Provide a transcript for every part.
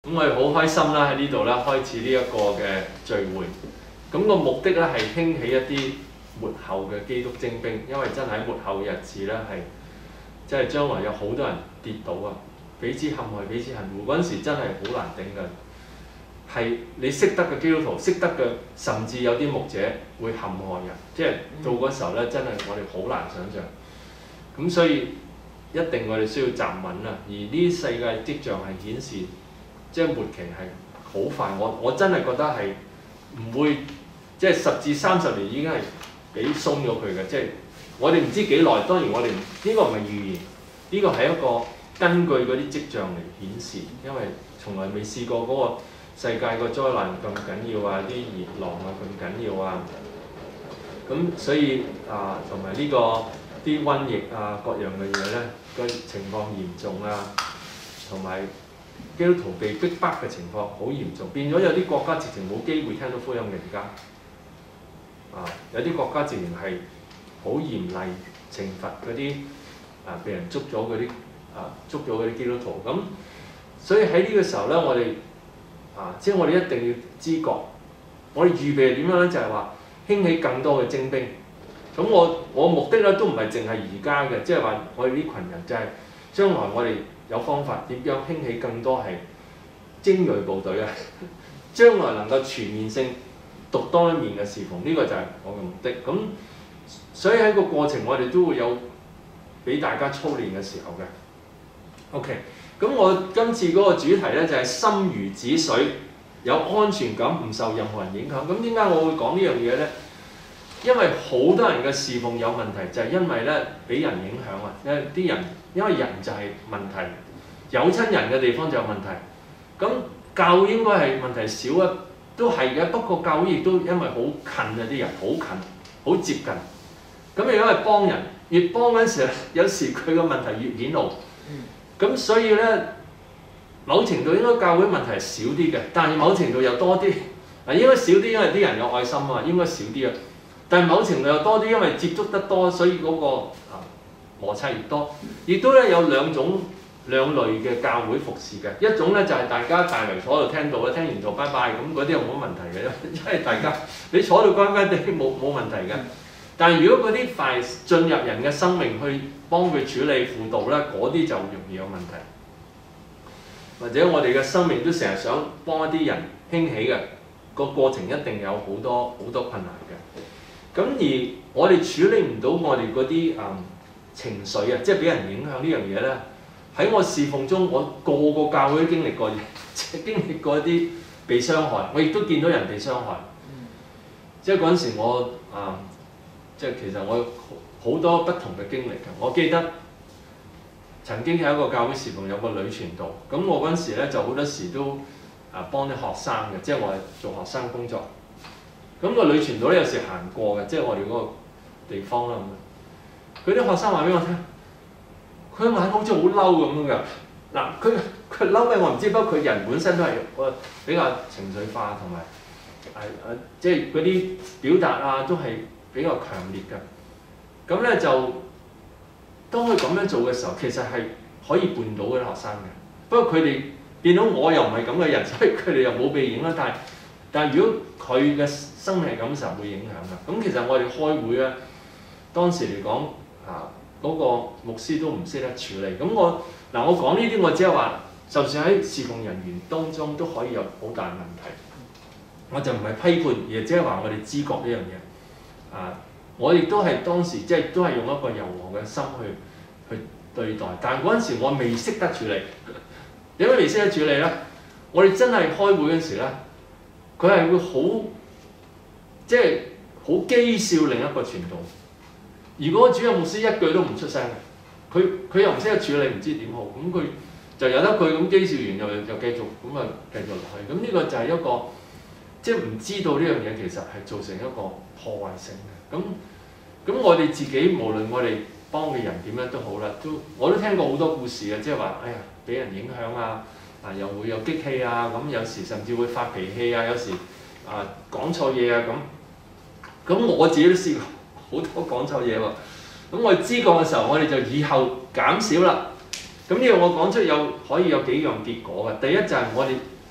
咁我哋好開心啦，喺呢度啦開始呢一個嘅聚會。咁個目的咧係興起一啲末後嘅基督精兵，因為真係喺末後嘅日子咧係，即係將來有好多人跌倒啊，彼此陷害、彼此恨惡，嗰陣時真係好難頂㗎。係你識得嘅基督徒，識得嘅甚至有啲牧者會陷害人，即係到嗰時候咧，真係我哋好難想像。咁所以一定我哋需要站穩啦。而呢世界跡象係顯示，即係末期係好快。我真係覺得係唔會，即係10至30年已經係俾鬆咗佢嘅。即係我哋唔知幾耐，當然我哋呢個唔係預言，呢個係一個根據嗰啲跡象嚟顯示，因為從來未試過嗰個世界個災難咁緊要啊，啲熱浪啊咁緊要啊。咁所以同埋呢個啲瘟疫啊各樣嘅嘢咧，個情況嚴重啊，同埋基督徒被逼迫嘅情況好嚴重，變咗有啲國家直情冇機會聽到福音嘅而家。有啲國家直情係好嚴厲懲罰嗰啲被人捉咗嗰啲基督徒。咁所以喺呢個時候咧，我哋即係我哋一定要知覺，我哋預備係點樣咧？就係話興起更多嘅精兵。咁我目的咧都唔係淨係而家嘅，即係話我哋呢群人就係將來我哋有方法點樣興起更多係精鋭部隊啊！將來能夠全面性獨當一面嘅侍奉，呢個就係我嘅目的。咁所以喺個過程我哋都會有俾大家操練嘅時候嘅。OK， 咁我今次嗰個主題咧就係心如止水，有安全感，唔受任何人影響。咁點解我會講呢樣嘢咧？因為好多人嘅侍奉有問題，就係因為咧俾人影響啊！因為人就係問題，有親人嘅地方就有問題。咁教會應該係問題少啊，都係嘅。不過教會亦都因為好近啊，啲人好近，好接近。咁如果係幫人，越幫嗰陣時，有時佢個問題越顯露。咁所以咧，某程度應該教會問題係少啲嘅，但係某程度又多啲。應該少啲，因為啲人有愛心啊，應該少啲啊。但係某程度又多啲，因為接觸得多，所以嗰個摩擦越多。亦都咧有兩類嘅教會服侍嘅，一種咧就係大家大圍坐喺度聽到啦，聽完就拜拜，咁嗰啲又冇問題嘅，因為大家你坐到乖乖地冇問題嘅。但係如果嗰啲快進入人嘅生命去幫佢處理輔導咧，嗰啲就容易有問題。或者我哋嘅生命都成日想幫一啲人興起嘅，個過程一定有好多困難嘅。咁而我哋處理唔到我哋嗰啲情緒啊，即係俾人影響呢樣嘢咧。喺我侍奉中，我個個教會都經歷過，即係經歷過一啲被傷害，我亦都見到人被傷害。即係嗰陣時我即係其實我有好多不同嘅經歷嘅。我記得曾經喺一個教會侍奉有個女傳道，咁我嗰陣時咧就好多時都幫啲學生嘅，即係我係做學生工作。咁個女傳道咧有時行過嘅，即係我哋嗰個地方啦咁。佢啲學生話俾我聽，佢眼好似好嬲咁㗎。嗱，佢嬲咩我唔知，不過佢人本身都係比較情緒化同埋即係嗰啲表達都係比較強烈嘅。咁咧就當佢咁樣做嘅時候，其實係可以絆倒嗰啲學生嘅。不過佢哋見到我又唔係咁嘅人，所以佢哋又冇被影啦。但係如果佢嘅生命係咁嘅時候，會影響㗎。咁其實我哋開會咧，當時嚟講嗰個牧師都唔識得處理。咁我講呢啲，我只係話，就算喺侍奉人員當中都可以有好大問題。我就唔係批判，而只係話我哋知覺呢樣嘢。我亦都係當時即係都係用一個柔和嘅心去對待。但係嗰陣時我未識得處理。點解未識得處理咧？我哋真係開會嗰陣時咧，佢係會好即係好譏笑另一個傳道。如果主任牧師一句都唔出聲，佢又唔識得處理，唔知點好，咁佢就由得佢咁譏笑完，又繼續咁繼續落去。咁呢個就係一個即係唔知道呢樣嘢其實係造成一個破壞性嘅。咁我哋自己無論我哋幫嘅人點樣都好啦，我都聽過好多故事嘅，即係話俾人影響又會有激氣咁有時甚至會發脾氣有時講錯嘢咁我自己都試過。好多講錯嘢喎，咁我哋知覺嘅時候，我哋就以後減少啦。咁呢個我講出可以有幾樣結果嘅。第一就係我哋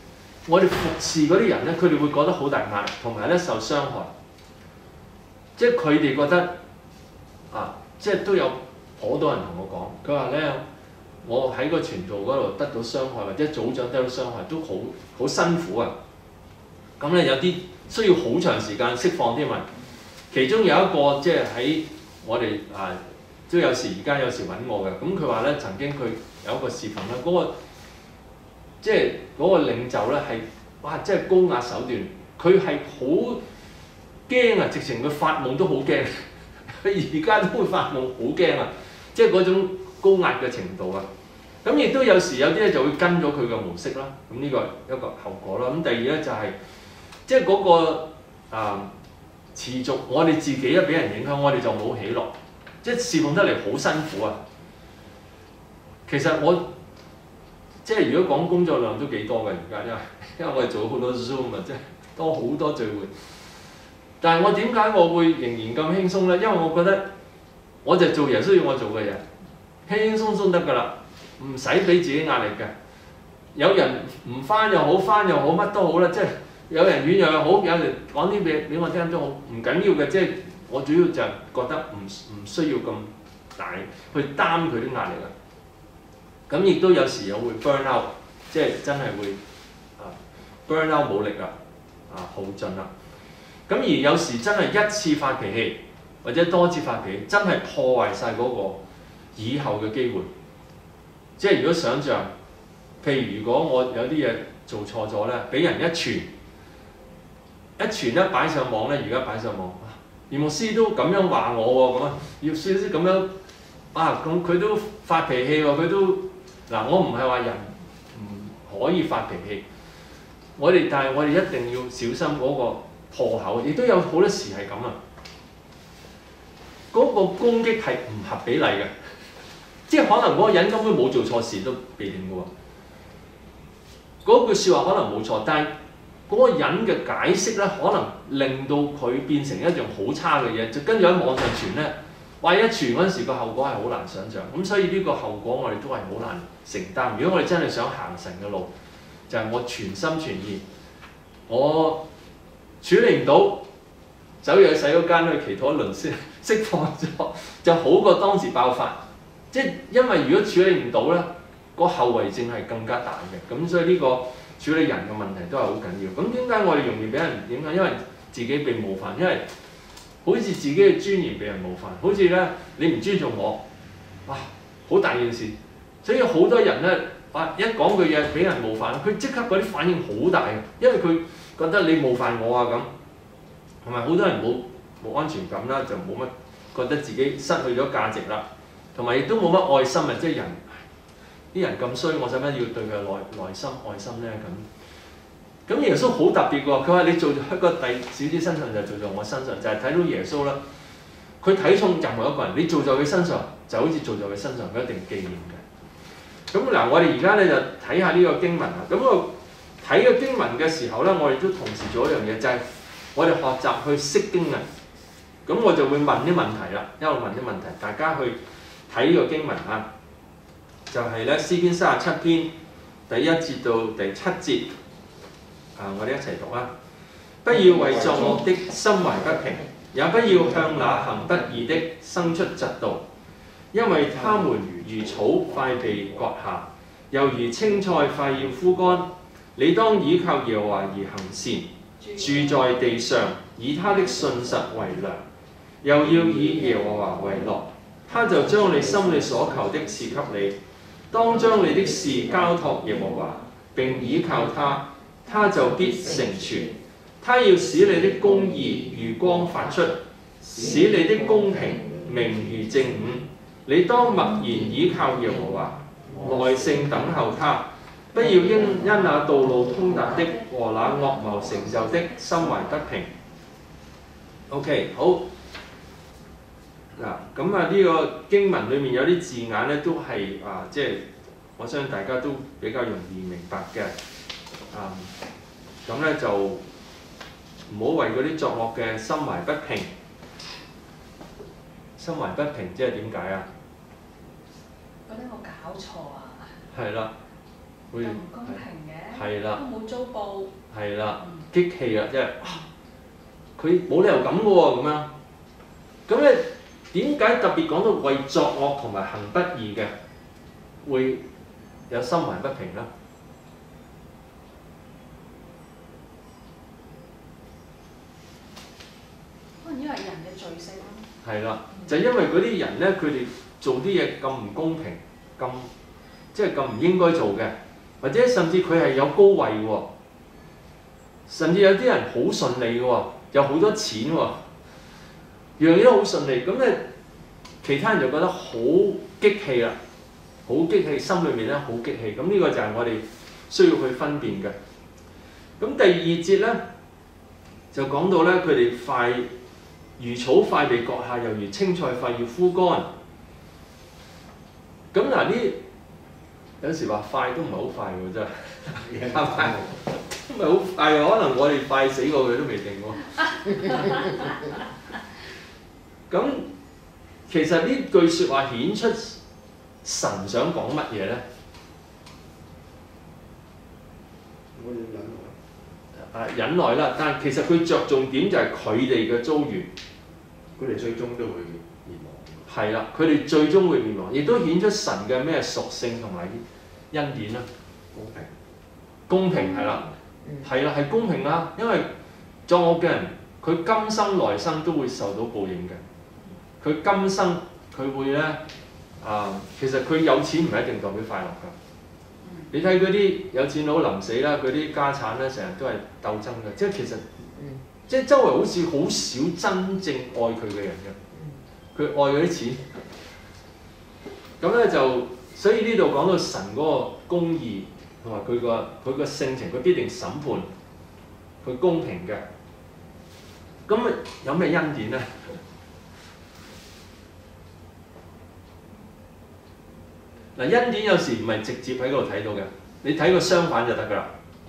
我哋服侍嗰啲人咧，佢哋會覺得好大壓力，同埋咧受傷害。即係佢哋覺得啊，即係都有好多人同我講，佢話咧，我喺個傳道嗰度得到傷害，或者組長得到傷害，都好辛苦啊。咁咧有啲需要好長時間釋放添啊。其中有一個即係喺我哋都有時而家有時揾我嘅，咁佢話咧曾經佢有一個視頻咧，嗰個即係嗰個領袖咧係哇，即係高壓手段，佢係好驚啊！直情佢發夢都好驚，佢而家都會發夢好驚啊！即係嗰種高壓嘅程度啊。咁亦都有時有啲咧就會跟咗佢嘅模式啦。咁呢個一個後果啦。咁第二咧就係即係嗰個持續，我哋自己咧俾人影響，我哋就冇喜樂，即係侍奉得嚟好辛苦啊。其實我即係如果講工作量都幾多嘅而家，因為我哋做咗好多 Zoom 啊，即係多好多聚會。但係我點解我會仍然咁輕鬆咧？因為我覺得我就做耶穌要我做嘅嘢，輕輕鬆鬆得㗎啦，唔使俾自己壓力嘅。有人唔返又好，返又好，乜都好啦，即係有人軟弱又好，有人講啲嘢俾我聽都好，唔緊要嘅。即係我主要就覺得唔需要咁大去擔佢啲壓力啊。咁亦都有時又會 burn out， 即係真係會burn out 冇力啦，耗盡啦。咁而有時真係一次發脾氣，或者多次發脾氣，真係破壞晒嗰個以後嘅機會。即係如果想像，譬如如果我有啲嘢做錯咗咧，俾人一傳一擺上網咧，而家擺上網，葉牧師都咁樣話我喎，咁啊，葉牧師咁樣咁佢都發脾氣喎，佢都我唔係話人唔可以發脾氣，但係我哋一定要小心嗰個破口，亦都有好多時係咁啊。嗰個攻擊係唔合比例嘅，即係可能嗰個人根本冇做錯事都未定嘅喎。嗰句説話可能冇錯，但係嗰個人嘅解釋咧，可能令到佢變成一樣好差嘅嘢，就跟住喺網上傳咧。話一傳嗰陣時個後果係好難想像，咁所以呢個後果我哋都係好難承擔。如果我哋真係想行神嘅路，就係我全心全意，我處理唔到，走入去洗手間去祈禱一輪先釋放咗，就好過當時爆發。即係因為如果處理唔到咧，個後遺症係更加大嘅。咁所以呢個處理人嘅問題都係好緊要。咁點解我哋容易俾人影響？因為自己被冒犯，因為好似自己嘅尊嚴被人冒犯，好似咧你唔尊重我，哇，好大件事。所以好多人咧，一講句嘢俾人冒犯，佢即刻嗰啲反應好大嘅，因為佢覺得你冒犯我啊咁，同埋好多人冇安全感啦，就冇乜覺得自己失去咗價值啦，同埋亦都冇乜愛心啊，即係啲人咁衰，我使乜要對佢內心愛心咧咁？咁耶穌好特別喎，佢話你做咗一個小子身上就做在我身上，就係睇到耶穌啦。佢睇重任何一個人，你做在佢身上就好似做在佢身上，佢一定紀念嘅。咁嗱，我哋而家咧就睇下呢個經文啦。咁我睇個經文嘅時候咧，我哋都同時做一樣嘢，就係我哋學習去釋經啊。咁我就會問啲問題啦，一路問啲問題，大家去睇呢個經文啊。就係咧詩篇37篇第1節到第7節。我哋一齊讀啊！不要為作惡的心懷不平，也不要向那行不義的生出嫉妒，因為他們如草快被割下，又如青菜快要枯乾。你當倚靠耶和華而行善，住在地上，以他的信實為糧，又要以耶和華為樂，他就將你心裏所求的賜給你。當將你的事交託耶和華，並倚靠他。他就必成全，他要使你的公義如光發出，使你的公平明如正午。你當默然倚靠耶和華，耐性等候他，不要因那道路通達的和那惡謀成就的心懷不平。OK， 好。咁呢個經文裏面有啲字眼咧，都係即係我相信大家都比較容易明白嘅。咁咧就唔好為嗰啲作惡嘅心懷不平。心懷不平即係點解啊？ 覺得我搞錯啊！ 係啦， 會又唔公平嘅， 係啦， 都冇租報， 係啦，激氣啦，即係佢冇理由咁嘅喎咁樣。咁咧點解特別講到為作惡同埋行不義嘅會有心懷不平咧？ 可能因為人嘅罪性咯。 係啦，就因為嗰啲人咧，佢哋做啲嘢咁唔公平，咁即係咁唔應該做嘅，或者甚至佢係有高位喎，甚至有啲人好順利嘅喎，有好多錢喎，樣樣都好順利，咁咧其他人就覺得好激氣啦，好激氣，心裏面咧好激氣，咁呢個就係我哋需要去分辨嘅。咁第二節咧就講到咧，佢哋快如草快被割下，又如青菜快要枯乾。咁嗱，呢有時話快都唔係好快喎，真係快唔快？都唔係好快喎，可能我哋快死過佢都未定喎。咁其實呢句説話顯出神想講乜嘢咧？ 我要忍耐。 忍耐啦，但係其實佢着重點就係佢哋嘅遭遇， 佢哋最終都會滅亡。 係啦，佢哋最終會滅亡，亦都顯出神嘅咩屬性同埋恩典啦。 公平。 公平係啦，係啦，係公平啦，因為作惡嘅人，佢今生來生都會受到報應嘅。佢今生佢會咧其實佢有錢唔係一定代表快樂㗎。你睇嗰啲有錢佬臨死啦，嗰啲家產咧成日都係鬥爭嘅，即係其實即係周圍好似好少真正愛佢嘅人嘅，佢愛嗰啲錢。咁咧就所以呢度講到神嗰個公義同埋佢個性情，佢必定審判，佢公平嘅。咁啊有咩恩典咧？嗱，恩典有時唔係直接喺嗰度睇到嘅，你睇個相反就得㗎啦。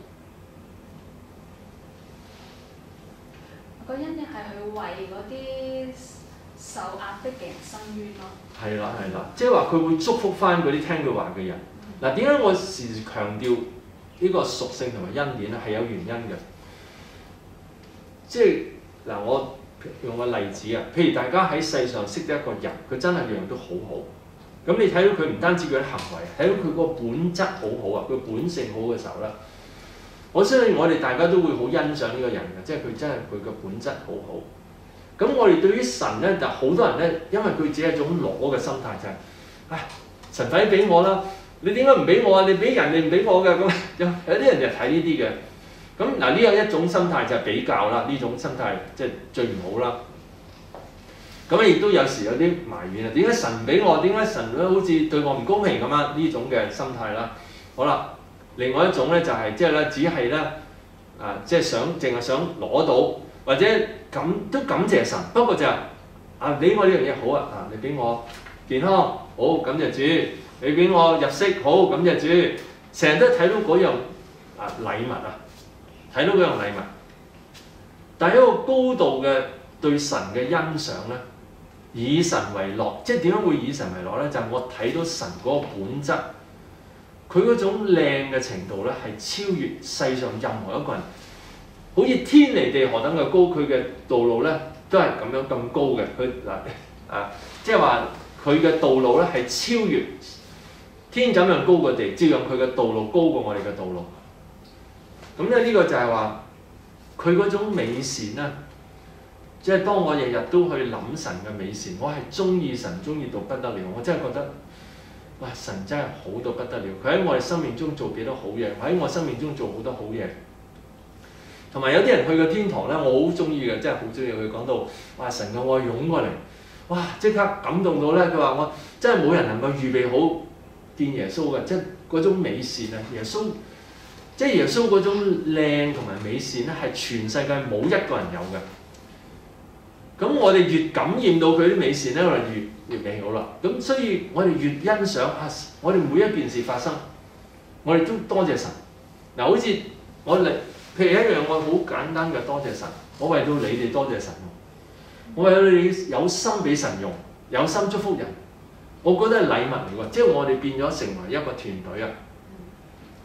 個恩典係佢為嗰啲受壓迫嘅人伸冤咯。係啦，即係話佢會祝福翻嗰啲聽佢話嘅人。嗱，點解我時時強調呢個屬性同埋恩典咧？係有原因嘅。即係嗱，我用個例子啊，譬如大家喺世上識得一個人，佢真係樣樣都好好。咁你睇到佢唔單止佢啲行為，睇到佢個本質好好啊，佢本性好嘅時候咧，我相信我哋大家都會好欣賞呢個人嘅，即係佢真係佢個本質好好。咁我哋對於神咧，就好多人咧，因為佢只係一種攞嘅心態，就係、唉，神快啲俾我啦！你點解唔俾我啊？你俾人，你唔俾我嘅，咁有啲人就睇呢啲嘅。咁嗱，呢有一種心態就係比較啦，呢種心態即係最唔好啦。咁亦都有時有啲埋怨啊，點解神唔俾我？點解神咧好似對我唔公平咁啊？呢種嘅心態啦。好啦，另外一種咧就係即係咧，只係咧即係淨係想攞到，或者都感謝神。不過就係俾我呢樣嘢好啊，你俾我健康好，感謝主；你俾我入息好，感謝主。成日都睇到嗰樣禮物啊，睇到嗰樣禮物，但係一個高度嘅對神嘅欣賞咧。以神為樂，即係點樣會以神為樂咧？就係、我睇到神嗰個本質，佢嗰種靚嘅程度咧，係超越世上任何一個人，好似天離地何等嘅高，佢嘅道路咧都係咁樣咁高嘅。佢即係話佢嘅道路咧係超越天怎樣高過地，照樣佢嘅道路高過我哋嘅道路。咁咧呢個就係話佢嗰種美善咧。即係當我日日都去諗神嘅美善，我係中意神，中意到不得了。我真係覺得，哇！神真係好到不得了。佢喺我哋生命中做幾多好嘢，喺我生命中做好多好嘢。同埋有啲人去個天堂咧，我好中意嘅，真係好中意佢講到，哇！神嘅愛湧過嚟，哇！即刻感動到咧。佢話我真係冇人能夠預備好見耶穌嘅，即係嗰種美善啊！耶穌即係耶穌嗰種靚同埋美善咧，係全世界冇一個人有嘅。咁我哋越感染到佢啲美善咧，我哋越美好啦。咁所以我哋越欣賞我哋每一件事發生，我哋都多謝神。嗱，好似我哋譬如一樣，我好簡單嘅多謝神。我為到你哋多謝神，我為到你哋有心俾神用，有心祝福人。我覺得係禮物嚟喎，即係我哋變咗成為一個團隊啊！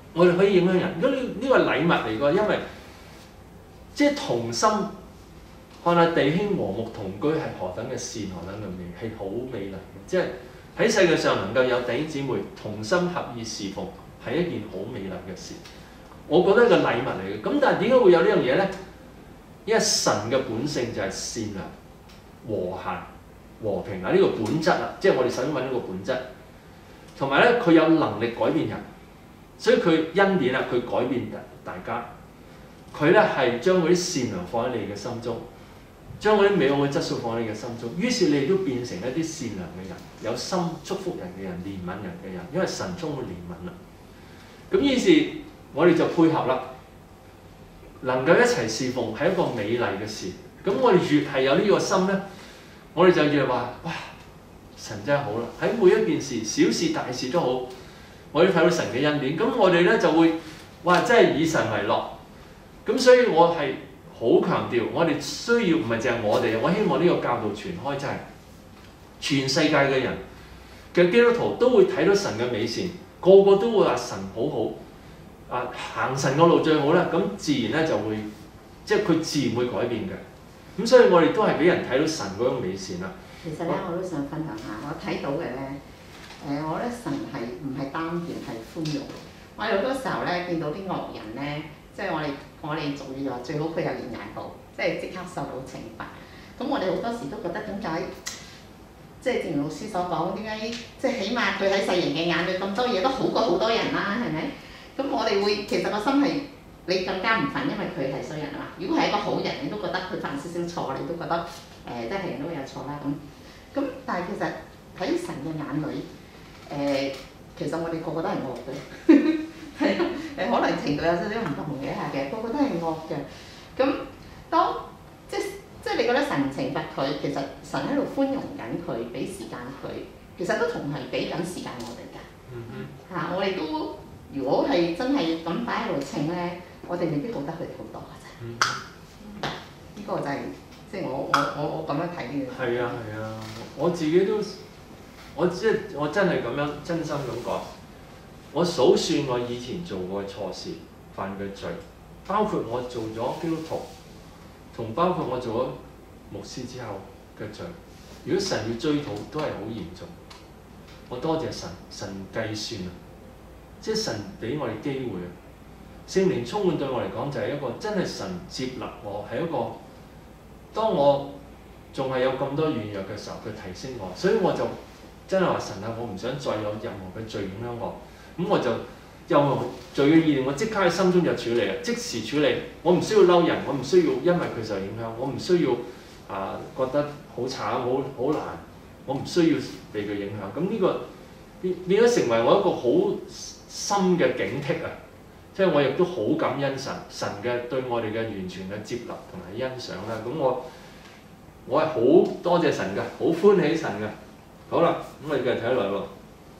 我哋可以影響人。如果呢個係禮物嚟㗎，因為即係同心，看下弟兄和睦同居係何等嘅善，何等嘅美，係好美麗嘅。即係喺世界上能夠有弟兄姊妹同心合意侍奉，係一件好美麗嘅事。我覺得係個禮物嚟嘅。咁但係點解會有呢樣嘢咧？因為神嘅本性就係善良、和諧、和平啊！呢個本質啊，即係我哋首先揾呢個本質。同埋咧，佢有能力改變人，所以佢恩典啊，佢改變大家。佢咧係將嗰啲善良放喺你嘅心中，將嗰啲美好嘅質素放喺你嘅心中。於是你亦都變成一啲善良嘅人，有心祝福人嘅人、憐憫人嘅人，因為神充滿憐憫啦。咁於是我哋就配合啦，能夠一齊侍奉係一個美麗嘅事。咁我哋越係有呢個心咧，我哋就越話哇！神真係好啦，喺每一件事、小事大事都好，我哋睇到神嘅恩典，咁我哋咧就會哇，真係以神為樂。咁所以我係好強調，我哋需要唔係淨係我哋，我希望呢個教導傳開，真係全世界嘅人嘅基督徒都會睇到神嘅美善，個個都會話神好好，啊行神個路最好啦，咁自然咧就會，即係佢自然會改變嘅。咁所以我哋都係俾人睇到神嗰種美善啦。 其實咧，我都想分享下，我睇到嘅咧，我覺得神係唔係單純係寬容。我有好多時候咧，見到啲惡人咧，即係我哋俗語話最好佢有連捱簿，即係即刻受到懲罰。咁我哋好多時都覺得點解？即係正如老師所講，點解即係起碼佢喺世人嘅眼裏咁多嘢都好過好多人啦，係咪？咁我哋會其實個心係你更加唔憤，因為佢係衰人啊嘛。如果係一個好人，你都覺得佢犯少少錯，你都覺得即係人都會有錯啦咁。咁但係其實喺神嘅眼裏，其實我哋個個都係惡嘅，係可能程度有少少唔同嘅下嘅，個個都係惡嘅。咁當即係你覺得神懲罰佢，其實神喺度寬容緊佢，俾時間佢，其實都同係俾緊時間我哋㗎。我哋都如果係真係咁擺喺度稱咧，我哋未必覺得佢哋好多㗎啫。呢個就係。即係我咁樣睇呢樣。係啊，我自己都，我真係咁樣真心咁講，我數算我以前做過嘅錯事、犯嘅罪，包括我做咗基督徒，同包括我做咗牧師之後嘅罪。如果神要追討，都係好嚴重。我多謝神，神計算啊，即係神俾我哋機會啊。聖靈充滿對我嚟講就係一個真係神接納我，係一個。當我仲係有咁多軟弱嘅時候，佢提升我，所以我就真係話神啊，我唔想再有任何嘅罪影響我，咁我就有罪嘅意念，我即刻喺心中就處理啊，即時處理，我唔需要嬲人，我唔需要因為佢受影響，我唔需要覺得好慘好難，我唔需要被佢影響，咁呢個變咗成為我一個好深嘅警惕啊！即係我亦都好感恩神嘅對我哋嘅完全嘅接納同埋欣賞啦。咁我係好多謝神㗎，好歡喜神㗎。好啦，咁我哋繼續睇落去喎。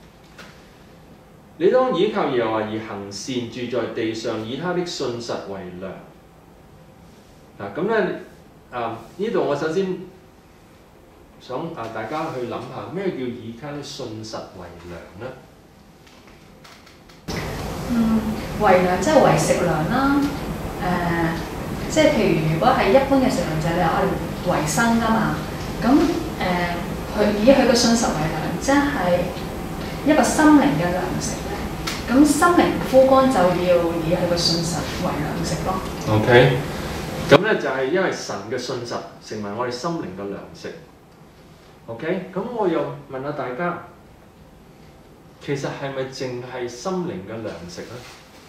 你當倚靠耶和華而行善，住在地上，以他的信實為糧。嗱咁咧呢度我首先想大家去諗下咩叫以他的信實為糧咧？ 為糧即係為食糧啦，即係譬如果係一般嘅食糧就係我哋維生㗎嘛，咁佢以佢嘅信實為糧，即係一個心靈嘅糧食咧。咁心靈枯乾就要以佢嘅信實為糧食咯。 OK，咁咧就係因為神嘅信實成為我哋心靈嘅糧食。OK，咁我又問下大家，其實係咪淨係心靈嘅糧食咧？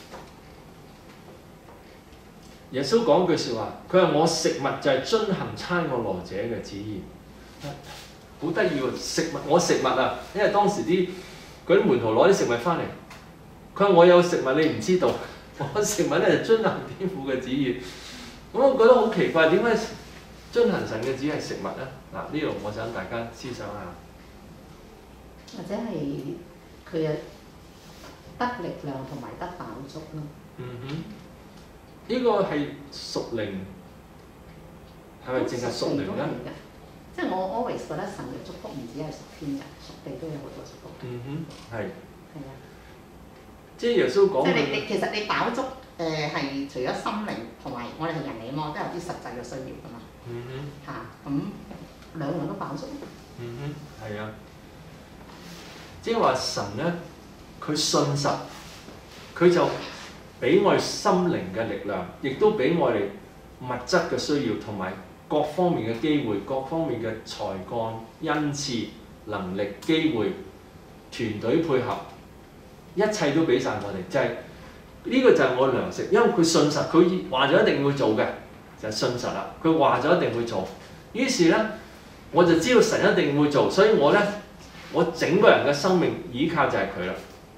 耶穌講句説話，佢話我食物就係遵行差我來者嘅旨意，好得意喎！食物我食物啊，因為當時嗰啲門徒攞啲食物翻嚟，佢話我有食物你唔知道，我食物咧就遵行天父嘅旨意。咁我覺得好奇怪，點解遵行神嘅旨意係食物咧？嗱，呢度我想大家思想下， 或者係佢有得力量同埋得飽足咯。 呢個係屬靈，係咪淨係屬靈咧？ 即係我 always 覺得神嘅祝福唔止係屬天嘅，屬地都有好多祝福。 係。 係啊。 即係耶穌講即係嘅你其實你飽足係除咗心靈同埋我哋係人嚟啊嘛，都有啲實際嘅需要㗎嘛。嚇，咁兩樣都飽足。 係啊，即係話神咧，佢信實，佢就俾我哋心靈嘅力量，亦都俾我哋物質嘅需要，同埋各方面嘅機會、各方面嘅才幹、恩賜、能力、機會、團隊配合，一切都俾晒我哋，就係呢個就係我糧食，因為佢信實，佢話咗一定會做嘅，就係信實啦。佢話咗一定會做，於是咧我就知道神一定會做，所以我整個人嘅生命依靠就係佢啦。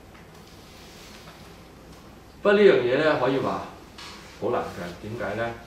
不過呢樣嘢咧可以話好難嘅，點解咧？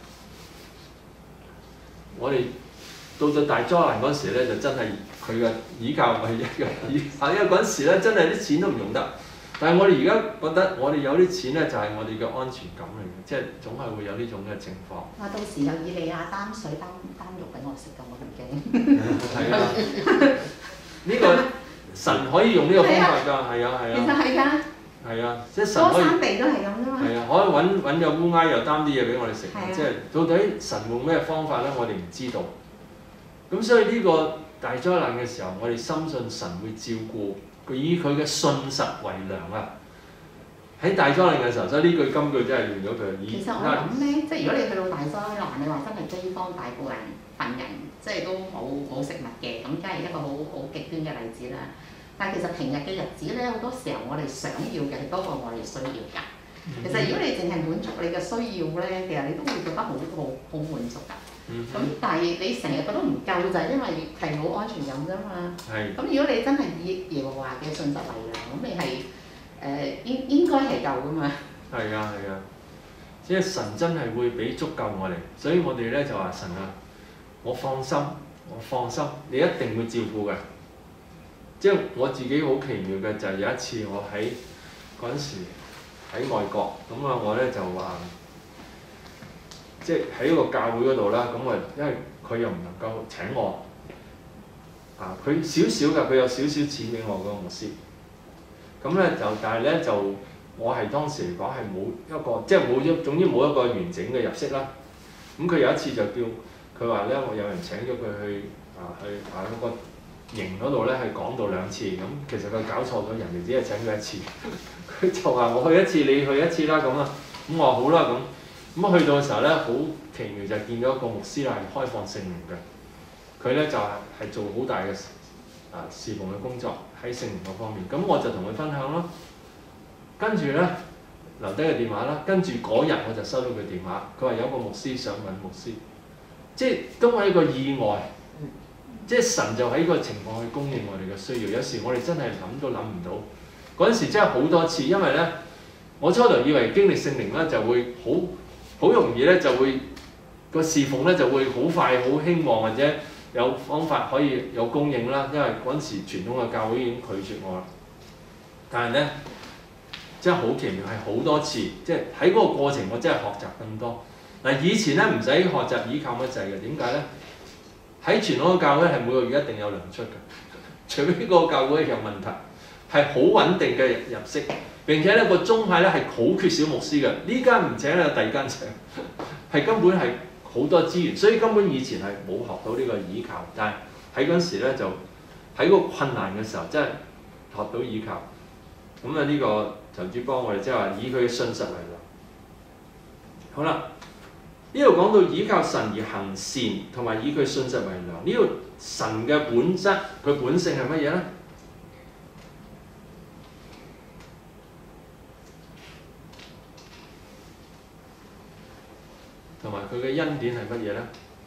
我哋到大災難嗰時咧，就真係佢嘅倚靠係一個倚靠，因為嗰陣時咧真係啲錢都唔用得。但係我哋而家覺得我哋有啲錢咧，就係我哋嘅安全感嚟嘅，即係總係會有呢種嘅情況。 話到時有以利亞擔水擔肉俾我食㗎，我唔驚。 係啊，呢個神可以用呢個方法㗎，係啊。 其實係㗎。 係啊，即係神可以。 多山地都係咁啫嘛。係啊，可以揾個烏鴉又擔啲嘢俾我哋食， 係即係到底神用咩方法咧？我哋唔知道。咁所以呢個大災難嘅時候，我哋深信神會照顧，佢以佢嘅信實為糧啊！喺大災難嘅時候，所以呢句金句真係亂咗佢。 其實我諗咧，即係如果你去到大災難，你話真係饑荒，大部分人即係都冇食物嘅，咁梗係一個好極端嘅例子啦。但係其實平日嘅日子咧，好多時候我哋想要嘅係多過我哋需要㗎。其實如果你淨係滿足你嘅需要咧，其實你都會覺得好滿足㗎。咁但係你成日覺得唔夠，就係因為係冇安全感啫嘛。咁如果你真係以耶和華嘅信實為糧，咁你係應該係夠㗎嘛。係啊， 即係神真係會俾足夠我哋，所以我哋咧就話神啊，我放心，你一定會照顧嘅。即係我自己好奇妙嘅就係有一次我喺嗰陣時喺外國，咁啊我咧就話，即係喺個教會嗰度啦，咁啊因為佢又唔能夠請我，佢少少㗎，佢有少少錢俾我嗰個牧師，咁咧就但係咧就我係當時嚟講係冇一個即係總之冇一個完整嘅入息啦。咁佢有一次就叫佢話咧，我有人請咗佢去嗰個營嗰度咧係講道2次，咁其實佢搞錯咗，人哋只係請佢1次，佢就話我去1次，你去1次啦咁啊，咁我話好啦咁去到嘅時候咧，好奇妙就見到一個牧師係開放聖靈嘅，佢咧就係做好大嘅侍奉嘅工作喺聖靈嗰方面，咁我就同佢分享咯，跟住咧留低個電話啦，跟住嗰日我就收到佢電話，佢話有個牧師想揾牧師，即係都係一個意外。即係神就喺個情況去供應我哋嘅需要，有時我哋真係諗都諗唔到。嗰陣時真係好多次，因為咧，我初頭以為經歷聖靈咧就會好容易咧就會個侍奉咧就會好快好興旺，或者有方法可以有供應啦。因為嗰陣時傳統嘅教會已經拒絕我啦。但係咧，真係好奇妙，係好多次，即係喺嗰個過程我真係學習更多。嗱，以前咧唔使學習倚靠乜滯嘅，點解咧？喺傳統嘅教會係每個月一定有糧出嘅，除非個教會有問題，係好穩定嘅入息，並且咧個宗派咧係好缺少牧師嘅，呢間唔請咧第二間請，係根本係好多資源，所以根本以前係冇學到呢個倚靠，但係喺嗰陣時咧就喺個困難嘅時候真係學到倚靠，咁啊呢個求主幫我哋即係話以佢嘅信實為糧。好啦。呢度講到倚靠神而行善，同埋以佢信實為糧。呢度神嘅本質，佢本性係乜嘢咧？同埋佢嘅恩典係乜嘢咧？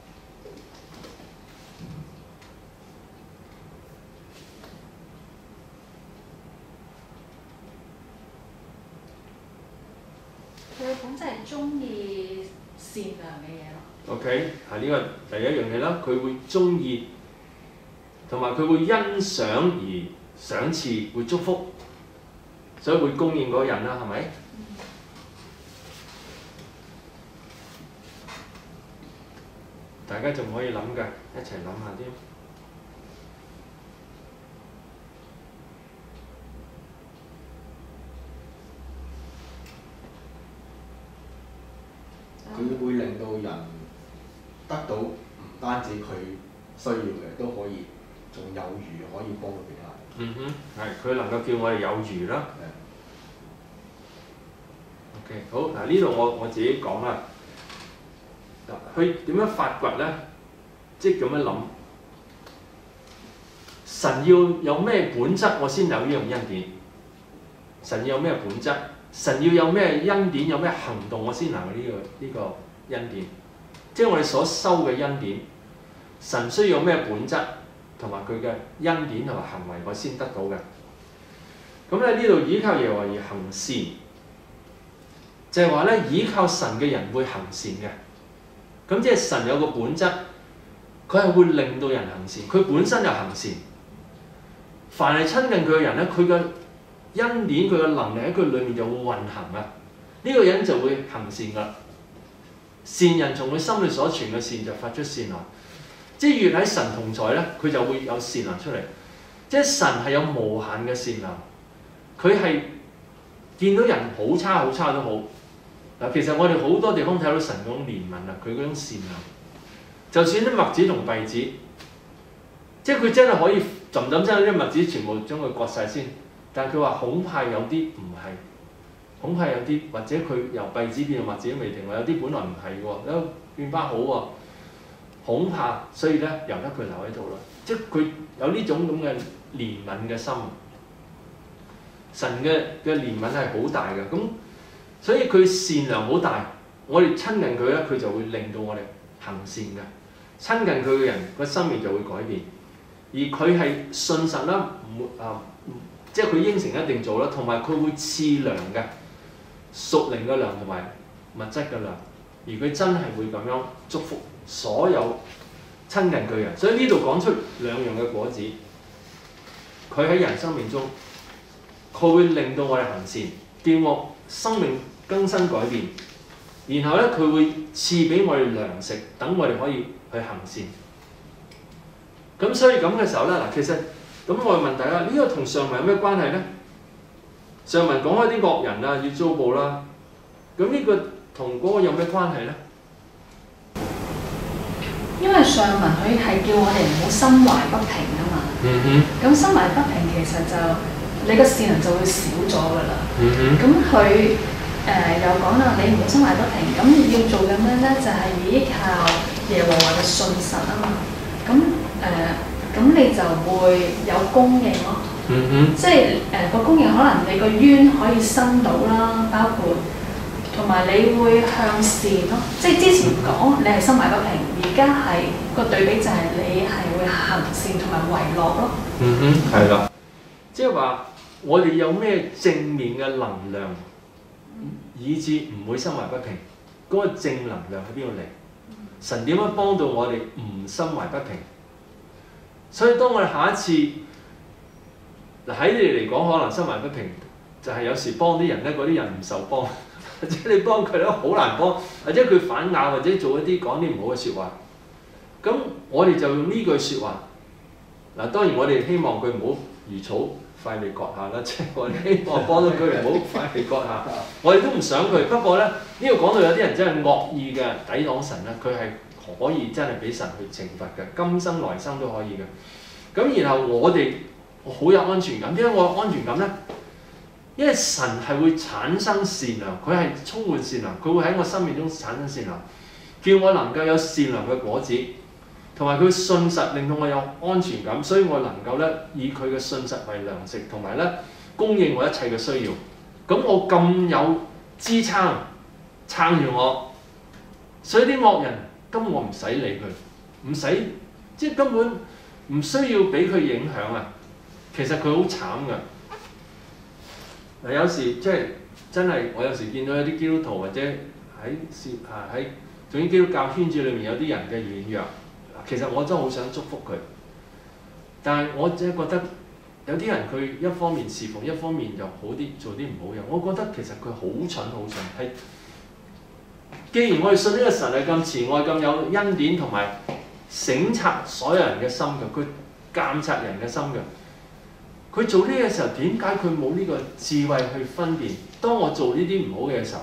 佢嘅本質係鍾意善良嘅嘢咯。 OK， 係呢個第一樣嘢啦。佢會鍾意，同埋佢會欣賞而賞賜，會祝福，所以會供應嗰個人啦，係咪？大家仲可以諗㗎，一齊諗下添。 佢會令到人得到唔單止佢需要嘅，都可以仲有餘可以幫到其他人。 嗯哼，係佢能夠叫我哋有餘啦。OK， 好嗱，呢度我自己講啦。嗱，佢點樣發掘咧？即係咁樣諗，神要有咩本質，我先有呢樣恩典。神要有咩本質？神要有咩恩典，有咩行動，我先能夠呢個恩典。即係我哋所收嘅恩典，神需要有咩本質，同埋佢嘅恩典同埋行為，我先得到嘅。咁咧呢度依靠耶和華而行善，就係話咧依靠神嘅人會行善嘅。咁即係神有個本質，佢係會令到人行善，佢本身就行善。凡係親近佢嘅人咧，佢嘅恩典、佢嘅能力喺佢裏面就會運行啊！呢個人就會行善噶啦。善人從佢心裏所存嘅善就發出善來，即係越喺神同在咧，佢就會有善能出嚟。即係神係有無限嘅善能，佢係見到人好差好差都好。嗱，其實我哋好多地方睇到神嗰種憐憫啊，佢嗰種善能。就算啲麥子同稗子，即係佢真係可以浸浸真啲麥子全部將佢割晒先，但係佢話恐怕有啲唔係，恐怕有啲或者佢由稗子變到麥子都未定，有啲本來唔係喎，有變翻好喎，恐怕所以咧由得佢留喺度啦。即係佢有呢種咁嘅憐憫嘅心，神嘅憐憫係好大嘅，咁所以佢善良好大。我哋親近佢咧，佢就會令到我哋行善嘅。親近佢嘅人個生命就會改變，而佢係信實啦，即係佢應承一定做啦，同埋佢會賜糧嘅，屬靈嘅糧同埋物質嘅糧，而佢真係會咁樣祝福所有親近佢嘅人。所以呢度講出兩樣嘅果子，佢喺人生命中，佢會令到我哋行善，叫我生命更新改變。然後咧，佢會賜俾我哋糧食，等我哋可以去行善。咁所以咁嘅時候咧，嗱，其實咁我問大家，呢個同上文有咩關係咧？上文講開啲惡人啊，要遭報啦。咁呢個同嗰個有咩關係咧？ 因為上文佢係叫我哋唔好心懷不平啊嘛。咁心懷不平其實就你個善能就會少咗噶啦。咁佢又講啦，你唔好心懷不平，咁要做咁樣咧，就係依靠耶和華嘅信實啊嘛。咁你就會有供應咯。即係個供應可能你個冤可以伸到啦，包括同埋你會向善咯。即係之前講你係心懷不平，而家係個對比就係你係會行善同埋為樂咯。 係啦，即係話我哋有咩正面嘅能量，以致唔會心懷不平，嗰個正能量喺邊度嚟？神點樣幫到我哋唔心懷不平？所以當我哋下一次嗱喺你嚟講，可能心懷不平就係有時幫啲人咧，嗰啲人唔受幫，或者你幫佢咧好難幫，或者佢反咬，或者做一啲講啲唔好嘅説話。咁我哋就用呢句説話嗱，當然我哋希望佢唔好如草快被割下啦，即係我哋希望幫到佢唔好快被割下。我哋都唔想佢，不過咧呢度講到有啲人真係惡意嘅抵擋神咧，佢係可以真係俾神去懲罰嘅，今生來生都可以嘅。咁然後我哋好有安全感，點解我有安全感咧？因為神係會產生善良，佢係充滿善良，佢會喺我生命中產生善良，叫我能夠有善良嘅果子，同埋佢信實令到我有安全感，所以我能夠咧以佢嘅信實為糧食，同埋咧供應我一切嘅需要。咁我咁有支撐住我，所以啲惡人根本我唔使理佢，唔使即係根本唔需要俾佢影響啊！其實佢好慘㗎。嗱，有時即係真係，我有時見到有啲基督徒或者喺總之基督教圈子裏面有啲人嘅軟弱，其實我真係好想祝福佢，但係我只係覺得有啲人佢一方面侍奉，一方面又好啲做啲唔好嘢，我覺得其實佢好蠢好蠢。係既然我哋信呢個神係咁慈愛、咁有恩典同埋省察所有人嘅心嘅，佢監察人嘅心嘅。佢做呢嘅時候，點解佢冇呢個智慧去分辨？當我做呢啲唔好嘅時候，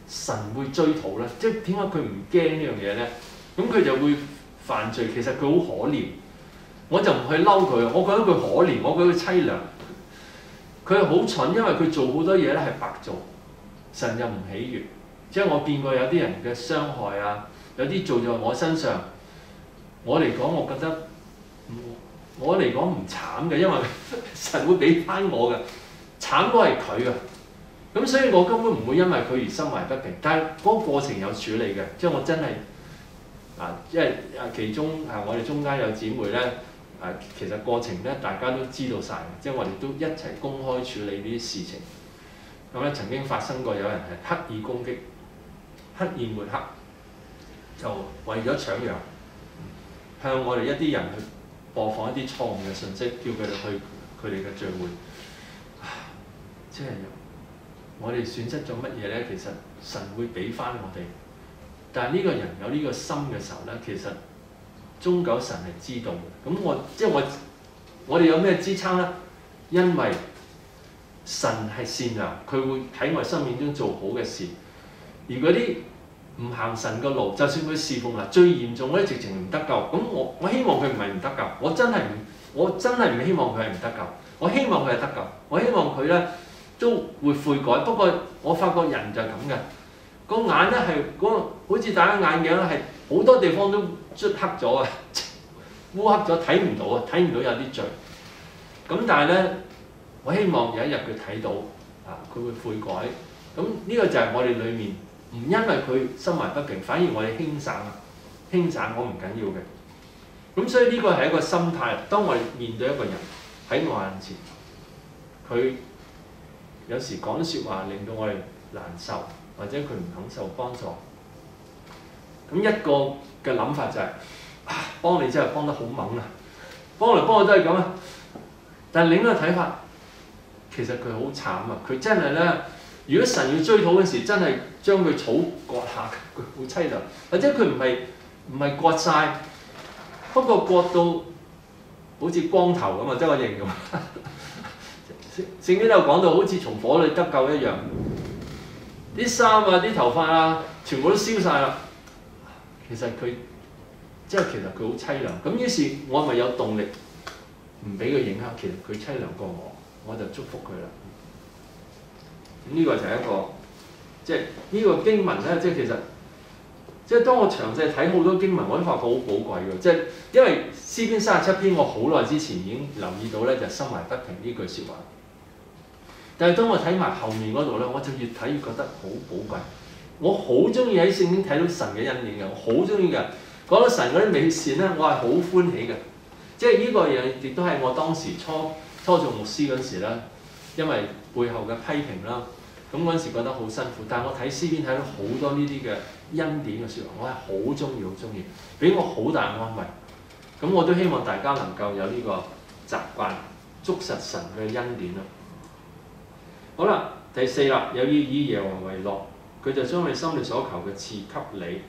神會追討咧？即係點解佢唔驚呢樣嘢咧？咁佢就會犯罪，其實佢好可憐。我就唔去嬲佢，我覺得佢可憐，我覺得佢凄涼。佢係好蠢，因為佢做好多嘢咧係白做，神又唔喜悅。即係我見過有啲人嘅傷害啊，有啲做在我身上，我嚟講我覺得我嚟講唔慘嘅，因為神會俾翻我嘅，慘都係佢啊。咁所以我根本唔會因為佢而心懷不平，但係嗰個過程有處理嘅，即係我真係因為其中我哋中間有姊妹咧其實過程咧大家都知道晒，即係我哋都一齊公開處理呢啲事情。咁咧曾經發生過有人係刻意攻擊、刻意抹黑，就為咗搶羊，向我哋一啲人去播放一啲錯誤嘅信息，叫佢哋去佢哋嘅聚會。即係我哋損失咗乜嘢咧？其實神會俾翻我哋，但係呢個人有呢個心嘅時候咧，其實終究神係知道嘅。咁我哋有咩支撐咧？因為神係善良，佢會喺我哋生命中做好嘅事。而嗰啲唔行神嘅路，就算佢侍奉啦，最嚴重嗰啲直情唔得救。咁我希望佢唔係唔得救，我真係唔希望佢係唔得救。我希望佢係得救，我希望佢咧都會悔改。不過我發覺人就係咁嘅，個眼咧係好似戴咗眼鏡咧，係好多地方都捽黑咗啊，烏黑咗，睇唔到啊，睇唔到有啲罪。咁但係咧，我希望有一日佢睇到佢會悔改。咁呢個就係我哋裡面唔因為佢心懷不平，反而我哋輕省我唔緊要嘅。咁所以呢個係一個心態。當我哋面對一個人喺我眼前，佢有時講啲説話令到我哋難受，或者佢唔肯受幫助。咁一個嘅諗法就係幫你真係幫得好猛啊，幫嚟幫去都係咁啊。但係另一個睇法，其實佢好慘啊！佢真係咧，如果神要追討嗰時，真係將佢草割下，佢好凄涼。或者佢唔係割晒，不過割到好似光頭咁啊！即係我形容。聖經都有講到，好似從火裏得救一樣，啲衫啊、啲頭髮啊，全部都燒晒啦。其實佢好凄涼。咁於是，我咪有動力唔俾佢影響。其實佢凄涼過我就祝福佢啦。咁呢個就係一個，即係呢個經文咧，即係當我詳細睇好多經文，我都發覺好寶貴嘅。即係因為詩篇37篇，我好耐之前已經留意到咧，就心懷不平呢句説話。但係當我睇埋後面嗰度咧，我就越睇越覺得好寶貴。我好中意喺聖經睇到神嘅恩典嘅，我好中意嘅。講到神嗰啲美善咧，我係好歡喜嘅。即係呢個嘢亦都係我當時初做牧師嗰時咧，因為背後嘅批評啦，咁嗰陣時覺得好辛苦。但係我睇詩篇睇到好多呢啲嘅恩典嘅説話，我係好中意，俾我好大安慰。咁我都希望大家能夠有呢個習慣，捉實神嘅恩典啦。好啦，第4啦，有以耶和華為樂，佢就將你心裏所求嘅賜給你。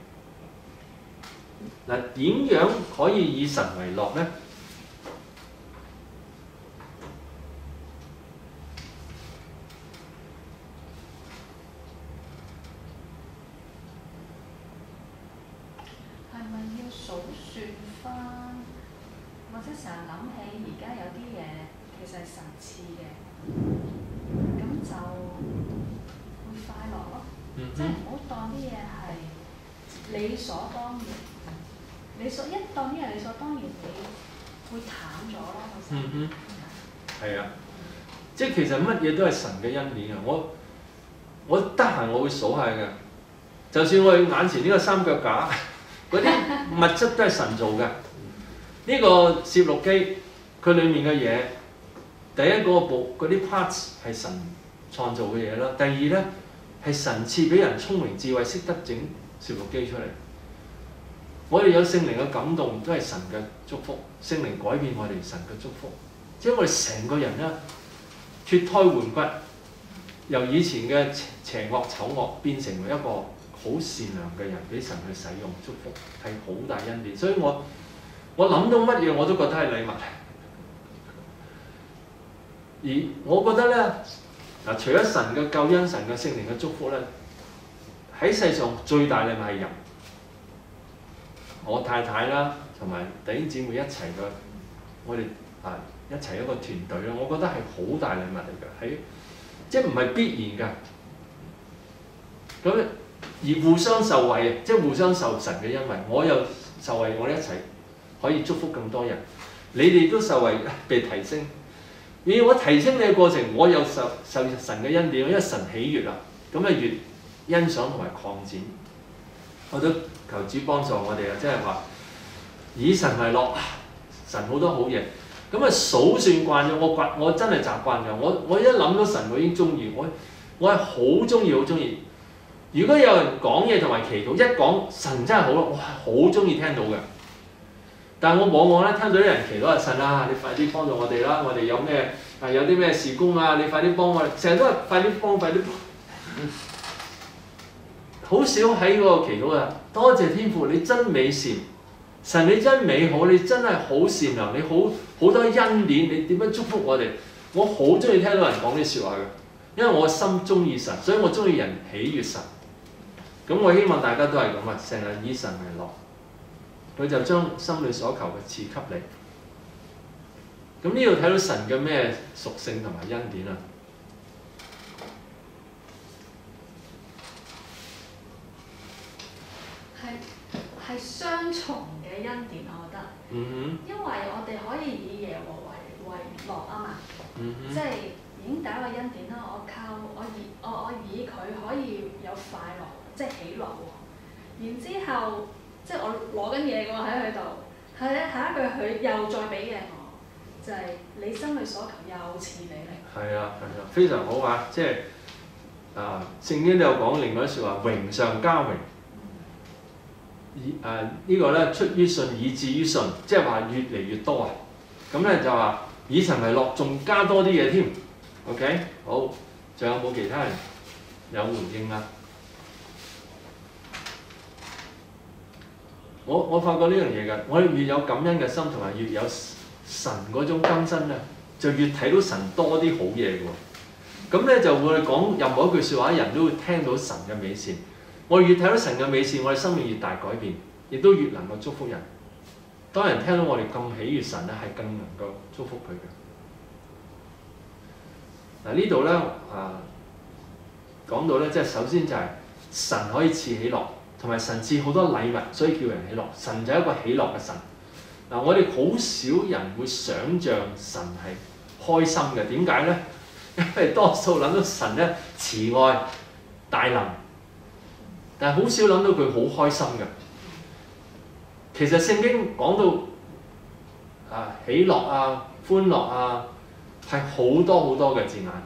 嗱，點樣可以以神為樂呢？ 係咪要數算翻，或者成日諗起而家有啲嘢其實係神賜嘅？咁就會快樂咯，即係唔好當啲嘢係理所當然，當啲嘢理所當然，你會淡咗咯個心。 係啊，即係其實乜嘢都係神嘅恩典啊！我得閒我會數下嘅，就算我哋眼前呢個三腳架，嗰啲物質都係神做嘅。呢個攝錄機，佢裡面嘅嘢。第一嗰啲 parts 係神創造嘅嘢啦，第二咧係神賜俾人聰明智慧，識得整攝錄機出嚟。我哋有聖靈嘅感動，都係神嘅祝福。聖靈改變我哋神嘅祝福，即係我哋成個人咧脫胎換骨，由以前嘅邪惡醜惡變成為一個好善良嘅人，俾神去使用祝福，係好大恩典。所以我諗到乜嘢我都覺得係禮物。而我覺得咧，除咗神嘅救恩、神嘅聖靈嘅祝福咧， 喺世上最大禮物係人，我太太啦，同埋弟兄姊妹一齊嘅，我哋一齊一個團隊啦，我覺得係好大禮物嚟㗎，係即係唔係必然㗎。咁而互相受惠啊，即係互相受神嘅恩惠，我又受惠，我哋一齊可以祝福更多人。你哋都受惠被提升。而我提升你嘅過程，我又受神嘅恩典，因為神喜悅啊，咁啊越欣賞同埋擴展。我都求主幫助我哋啊，即係話以神為樂，神好多好嘢。咁啊數算慣咗，我真係習慣咗。我一諗到神，我已經中意。我係好中意，好中意。如果有人講嘢同埋祈禱，一講神真係好，我係好中意聽到嘅。但係我往往咧聽到啲人祈禱話神啊，你快啲幫助我哋啦！我哋有咩有啲咩事工啊，你快啲幫我哋。成日都係快啲幫，快啲幫。好少喺嗰個祈禱啊！多謝天父，你真美善，神你真美好，你真係好善良，你好多恩典，你點樣祝福我哋？我好中意聽到人講啲説話嘅，因為我心中意神，所以我中意人喜悅神。咁我希望大家都係咁啊，成日以神為樂，佢就將心裏所求嘅賜給你。咁呢度睇到神嘅咩屬性同埋恩典啊？ 係雙重嘅恩典，我覺得。因為我哋可以以耶和華為樂啊嘛。即係已經第一個恩典啦。我以佢可以有快樂，即係喜樂喎。然之後，即係我攞緊嘢嘅喎喺佢度。係咧，下一句佢又再俾嘅我，就係你心裏所求又賜俾你。係啊，非常好啊！即係聖經都有講另外一説話，榮上加榮。呢個咧出於信以至於信，即係話越嚟越多啊！咁咧就話以神為樂，仲加多啲嘢添。OK， 好，仲有冇其他人有回應啊？我發覺呢樣嘢㗎，我哋越有感恩嘅心，同埋越有神嗰種更新咧，就越睇到神多啲好嘢㗎喎。咁咧就會講任何一句説話，人都會聽到神嘅美善。我哋越睇到神嘅美善，我哋生命越大改變，亦都越能夠祝福人。當人聽到我哋咁喜悅神咧，係更能夠祝福佢嘅。呢度咧講到咧，即係首先就係神可以賜喜樂，同埋神賜好多禮物，所以叫人喜樂。神就係一個喜樂嘅神。我哋好少人會想像神係開心嘅，點解咧？因為多數諗到神咧慈愛大能。但係好少諗到佢好開心嘅。其實聖經講到喜樂啊、歡樂啊，係好多好多嘅字眼。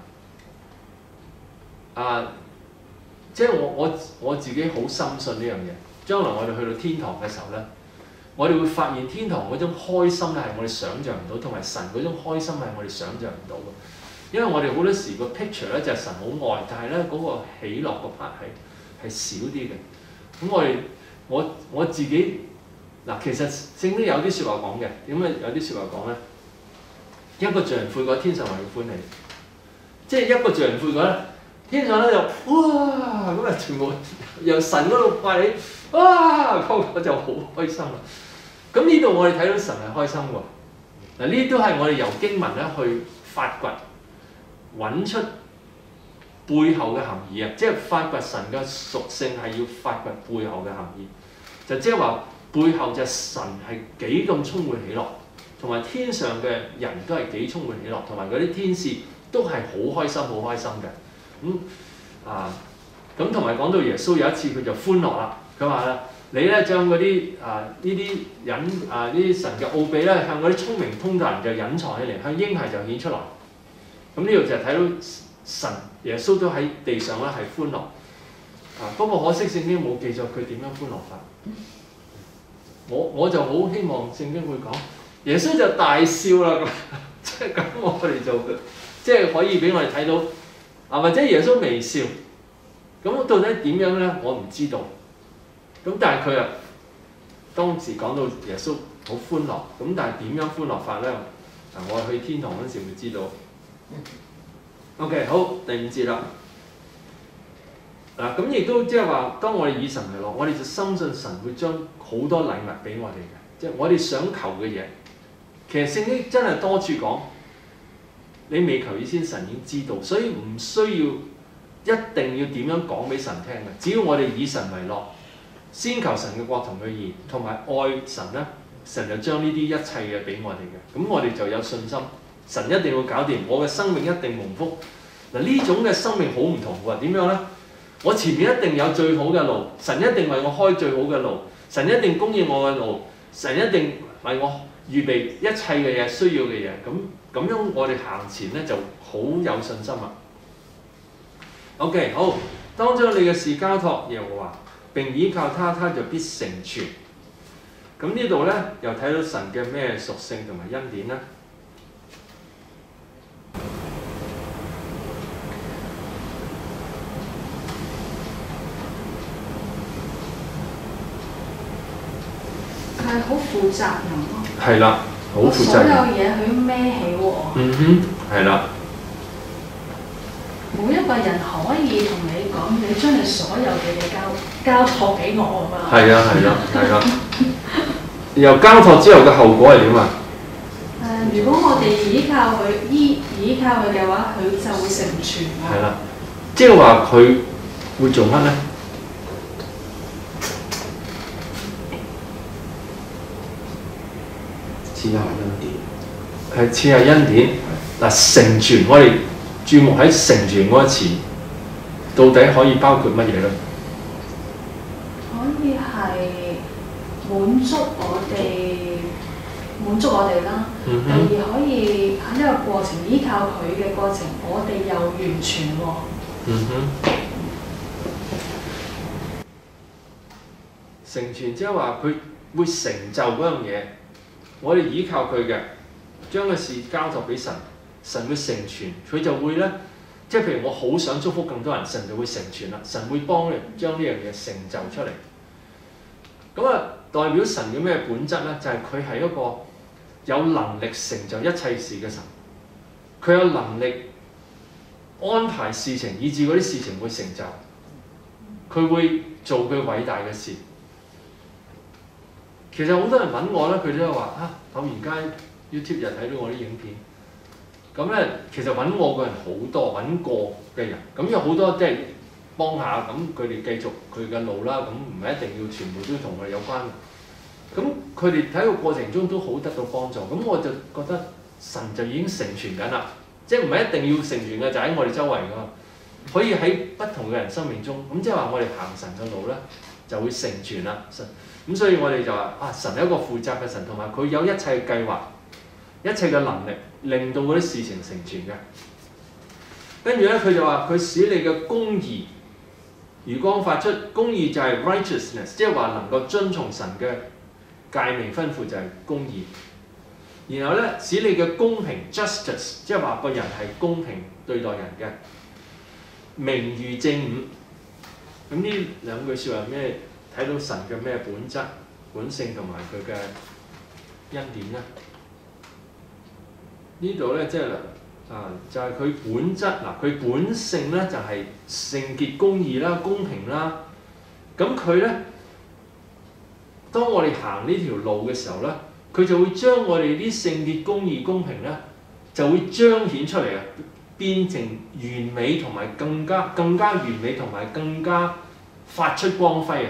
即係我自己好深信呢樣嘢。將來我哋去到天堂嘅時候咧，我哋會發現天堂嗰種開心咧係我哋想像唔到，同埋神嗰種開心係我哋想像唔到嘅。因為我哋好多時個 picture 咧就係神好愛，但係咧嗰個喜樂個 part 係少啲嘅。咁我自己其實聖經有啲説話講嘅，點解有啲説話講咧？一個罪人悔改，天上為佢歡喜。即係一個罪人悔改咧，天上咧就哇咁啊，全部由神嗰度快起，哇我就好開心啦。咁呢度我哋睇到神係開心喎。呢啲都係我哋由經文咧去發掘、揾出背後嘅含義啊！即係發掘神嘅屬性係要發掘背後嘅含義，就即係話背後就係神係幾咁充滿喜樂，同埋天上嘅人都係幾充滿喜樂，同埋嗰啲天使都係好開心、好開心嘅。咁同埋講到耶穌有一次佢就歡樂啦，佢話啦：你咧將嗰啲呢啲呢啲神嘅奧秘咧向嗰啲聰明通達人就隱藏起嚟，向嬰孩就顯出來。咁呢度就睇到神耶穌都喺地上咧係歡樂，不過可惜聖經冇記載佢點樣歡樂法。我就好希望聖經會講耶穌就大笑啦，即係咁我哋就即係可以俾我哋睇到或者耶穌微笑。咁到底點樣咧？我唔知道。咁但係佢當時講到耶穌好歡樂，咁但係點樣歡樂法咧？我去天堂嗰陣時會知道。OK， 好，第5節啦。 嗱，咁亦都即係話，當我哋以神為樂，我哋就深信神會將好多禮物俾我哋嘅，即係我哋想求嘅嘢。其實聖經真係多處講，你未求以先，神已經知道，所以唔需要一定要點樣講俾神聽嘅。只要我哋以神為樂，先求神嘅國同佢義，同埋愛神咧，神就將呢啲一切嘅俾我哋嘅。咁我哋就有信心，神一定會搞掂，我嘅生命一定蒙福。嗱，呢種嘅生命好唔同喎，點樣咧？我前面一定有最好嘅路，神一定為我開最好嘅路，神一定供應我嘅路，神一定為我預備一切嘅嘢需要嘅嘢。咁樣我哋行前咧就好有信心啦。OK， 好，當將你嘅事交託耶和華，並倚靠他，他就必成全。咁呢度咧又睇到神嘅咩屬性同埋恩典咧？ 係好負責任咯。 係啦，好負責任。 所有嘢佢孭起喎。 嗯哼，係啦。 每一個人可以同你講，你將你所有嘅嘢交託俾我啊嘛。 係啊，係啦，係啦。由交託之後嘅後果係點啊？ 如果我哋依靠佢嘅話，佢就會成全喎。 係啦，即係話佢會做乜咧？ 賜下恩典， 係賜下恩典。嗱，成全我哋注目喺成全嗰一詞，到底可以包括乜嘢咧？ 可以係滿足我哋啦。第二可以喺呢個過程依靠佢嘅過程，我哋又完全喎。 成全即係話佢會成就嗰樣嘢，我哋依靠佢嘅，將個事交託俾神，神會成全，佢就會咧，即係譬如我好想祝福更多人，神就會成全啦，神會幫你將呢樣嘢成就出嚟。咁啊，代表神嘅咩本質咧？就係佢係一個有能力成就一切事嘅神，佢有能力安排事情，以致嗰啲事情會成就，佢會做佢偉大嘅事。其實好多人揾我咧，佢都係話啊，偶然間 YouTube 又睇到我啲影片，咁咧其實揾我嘅人好多，揾過嘅人，咁有好多即係幫下，咁佢哋繼續佢嘅路啦，咁唔係一定要全部都同我哋有關嘅。咁佢哋喺個過程中都好得到幫助，咁我就覺得神就已經成全緊啦，即係唔係一定要成全嘅，就喺我哋周圍㗎，可以喺不同嘅人生命中，咁即係話我哋行神嘅路咧就會成全啦。咁所以我哋就話啊，神係一個負責嘅神，同埋佢有一切嘅計劃、一切嘅能力，令到嗰啲事情成全嘅。跟住咧，佢就話佢使你嘅公義如光發出，公義就係 righteousness， 即係話能夠遵從神嘅誡命吩咐就係公義。然後咧，使你嘅公平 justice， 即係話個人係公平對待人嘅，名譽正午。咁呢兩句説話咩？睇到神嘅咩本質、本性同埋佢嘅恩典咧？呢度咧即係就係佢本質嗱，佢本性咧就係聖潔、公義啦、公平啦。咁佢咧，當我哋行呢條路嘅時候咧，佢就會將我哋啲聖潔、公義、公平咧，就會彰顯出嚟啊，變成完美同埋更加完美同埋更加發出光輝啊！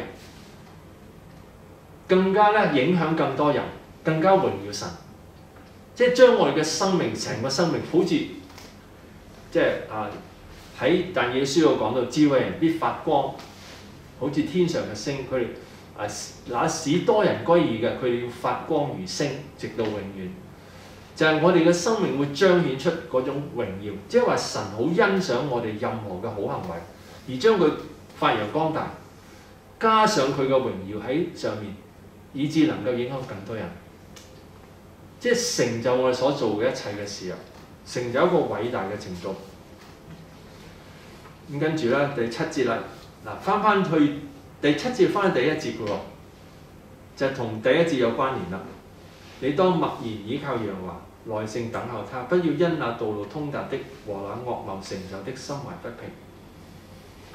更加咧影響更多人，更加榮耀神，即係將我哋嘅生命成個生命好似即係喺但以理書度講到智慧人必發光，好似天上嘅星，佢哋那使多人歸義嘅，佢哋要發光如星，直到永遠。就係我哋嘅生命會彰顯出嗰種榮耀，即係話神好欣賞我哋任何嘅好行為，而將佢發揚光大，加上佢嘅榮耀喺上面。以致能夠影響更多人，即係成就我哋所做嘅一切嘅事啊！成就一個偉大嘅程度。咁跟住咧，第7節啦，嗱翻去第7節翻去第1節嘅喎，就同第1節有關聯啦。你當默然倚靠耶和華，耐性等候他，不要因那道路通達的和那惡謀成就的心懷不平。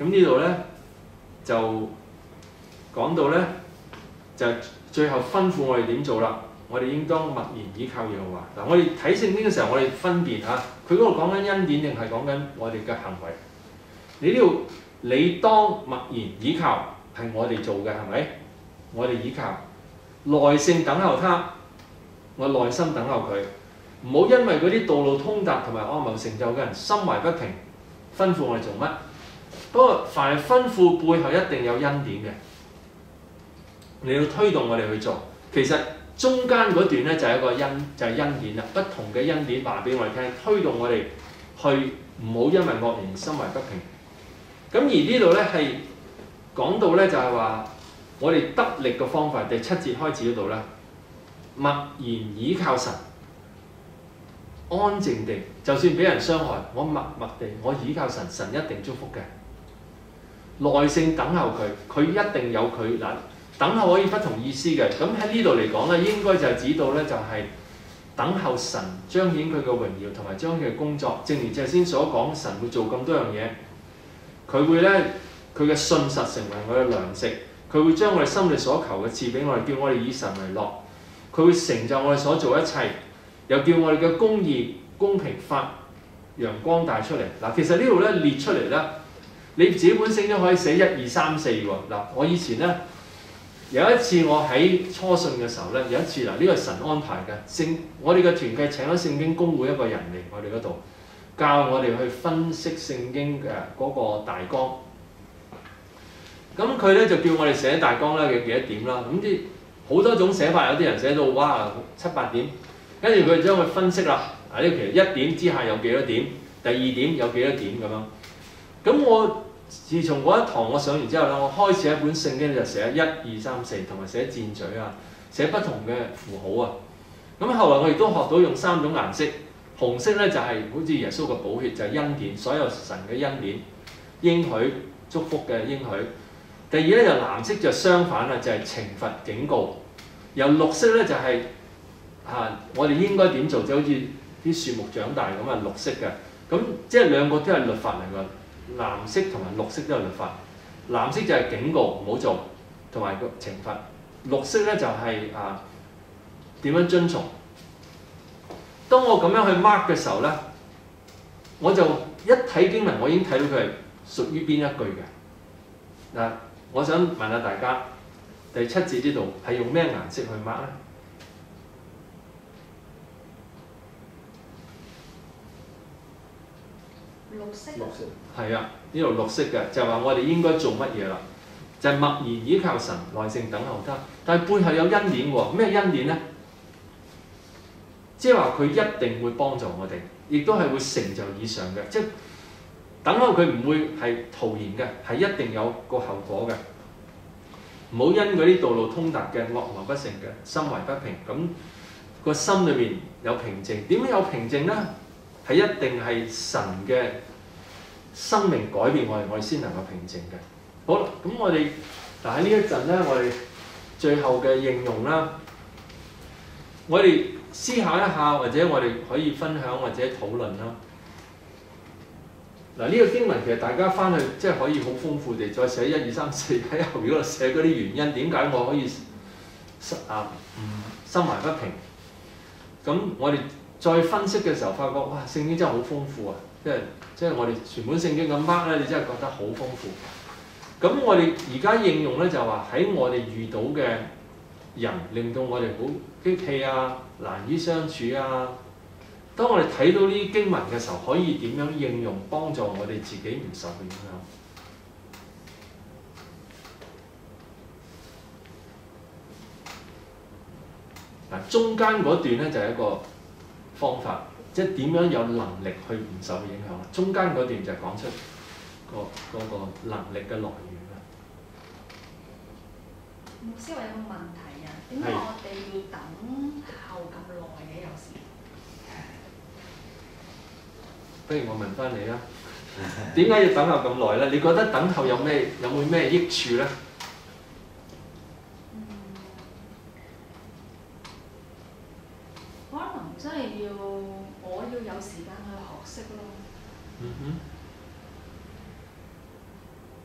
咁呢度咧就講到咧就最後吩咐我哋點做啦。我哋應當默然倚靠耶和華。嗱，我哋睇聖經嘅時候，我哋分別嚇，佢嗰度講緊恩典定係講緊我哋嘅行為？你呢度你當默然倚靠係我哋做嘅係咪？我哋倚靠，耐性等候他，我耐心等候佢，唔好因為嗰啲道路通達同埋惡謀成就嘅人心懷不平，吩咐我哋做乜？不過凡係吩咐背後一定有恩典嘅，你要推動我哋去做。其實中間嗰段咧就係一個就係恩典啦，不同嘅恩典話俾我哋聽，推動我哋去唔好因為惡人心懷不平。咁而呢度咧係講到咧就係話我哋得力嘅方法，第7節開始嗰度咧，默然倚靠神，安靜地，就算俾人傷害，我默默地我倚靠神，神一定祝福嘅。耐性等候佢，佢一定有佢嗱。等候可以不同意思嘅，咁喺呢度嚟講咧，應該就係指到咧就係等候神彰顯佢嘅榮耀同埋彰顯佢嘅工作。正如頭先所講，神會做咁多樣嘢，佢會咧佢嘅信實成為我嘅糧食，佢會將我哋心裏所求嘅賜俾我哋，叫我哋以神為樂。佢會成就我哋所做一切，又叫我哋嘅公義公平發揚光大出嚟。嗱，其實呢度咧列出嚟咧，你自己本聖經可以寫1、2、3、4喎。嗱，我以前咧。有一次我喺初信嘅時候咧，有一次嗱，呢個係神安排嘅，我哋嘅團契請咗聖經公會一個人嚟我哋嗰度，教我哋去分析聖經嘅嗰個大綱。咁佢咧就叫我哋寫大綱啦，嘅幾多點啦，咁啲好多種寫法，有啲人寫到哇7、8點，跟住佢將佢分析啦。嗱，呢其實1點之下有幾多點，第2點有幾多點咁樣。咁我自從嗰一堂我上完之後咧，我開始一本聖經就寫1、2、3、4，同埋寫箭嘴啊，寫不同嘅符號啊。咁後來我亦都學到用3種顏色，紅色咧就係好似耶穌嘅寶血，就係恩典，所有神嘅恩典，應許祝福嘅應許。第二咧就藍色就相反啦，就係懲罰警告。由綠色咧就係我哋應該點做，就好似啲樹木長大咁啊，綠色嘅。咁即係兩個都係律法嚟㗎。藍色同埋綠色都係律法，藍色就係警告唔好做，同埋個懲罰；綠色咧就係點樣遵從。當我咁樣去 mark 嘅時候咧，我就一睇經文，我已經睇到佢係屬於邊一句嘅。嗱，我想問下大家，第7節呢度係用咩顏色去 mark 咧？ 綠色。 係啊，呢度綠色嘅就係話我哋應該做乜嘢啦？就係默然倚靠神，耐性等候他。但係背後有恩典喎，咩恩典咧？即係話佢一定會幫助我哋，亦都係會成就以上嘅。即係等候佢唔會係徒然嘅，係一定有個後果嘅。唔好因嗰啲道路通達嘅惡謀不成嘅心懷不平，咁個心裏面有平靜。點樣有平靜咧？係一定係神嘅生命改變我哋先能夠平靜嘅。好啦，咁我哋嗱喺呢一陣咧，我哋最後嘅應用啦，我哋思考一下，或者我哋可以分享或者討論啦。嗱，呢個經文其實大家翻去即係可以好豐富地再寫1、2、3、4喺後邊嗰度寫嗰啲原因，點解我可以心懷不平？咁我哋再分析嘅時候，發覺哇，聖經真係好豐富啊！即係我哋全本聖經咁 mark 咧，你真係覺得好豐富。咁我哋而家應用咧就話喺我哋遇到嘅人，令到我哋好激氣啊，難於相處啊。當我哋睇到呢啲經文嘅時候，可以點樣應用幫助我哋自己唔受影響？嗱，中間嗰段咧就係一個方法，即係點樣有能力去唔受影響啦。中間嗰段就係講出嗰個能力嘅來源啦。 牧師話有個問題啊，點解我哋要等候咁耐嘅有時？ 不如我問翻你啦，點解要等候咁耐咧？你覺得等候有冇咩益處咧？ 可能真係我要有時間去學識咯。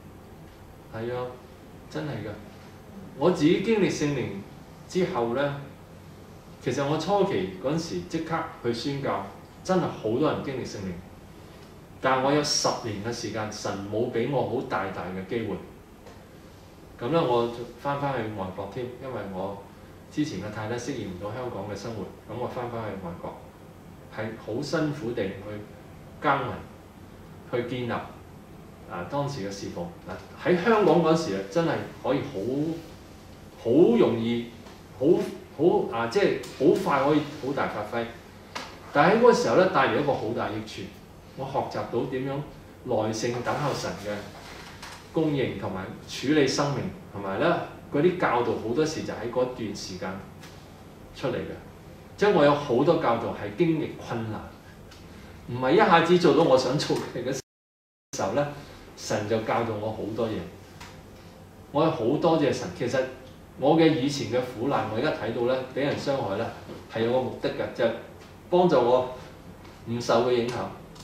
係啊，真係㗎。我自己經歷聖靈之後咧，其實我初期嗰陣時即刻去宣教，真係好多人經歷聖靈。但係我有10年嘅時間，神冇俾我好大嘅機會。咁咧，我翻去外國添，因為我之前嘅太太適應唔到香港嘅生活，咁我翻去外國，係好辛苦地去耕耘，去建立當時嘅侍奉。喺香港嗰時啊，真係可以好容易，即係好快可以好大發揮。但係喺嗰個時候咧，帶嚟一個好大益處，我學習到點樣耐性等候神嘅供應同埋處理生命，同埋咧嗰啲教導好多時就喺嗰段時間出嚟嘅。即係我有好多教導係經歷困難，唔係一下子做到我想做嘅時候咧，神就教導我好多嘢。我有好多謝神。其實我嘅以前嘅苦難，我而家睇到咧，俾人傷害咧係有個目的嘅，就係幫助我唔受佢影響。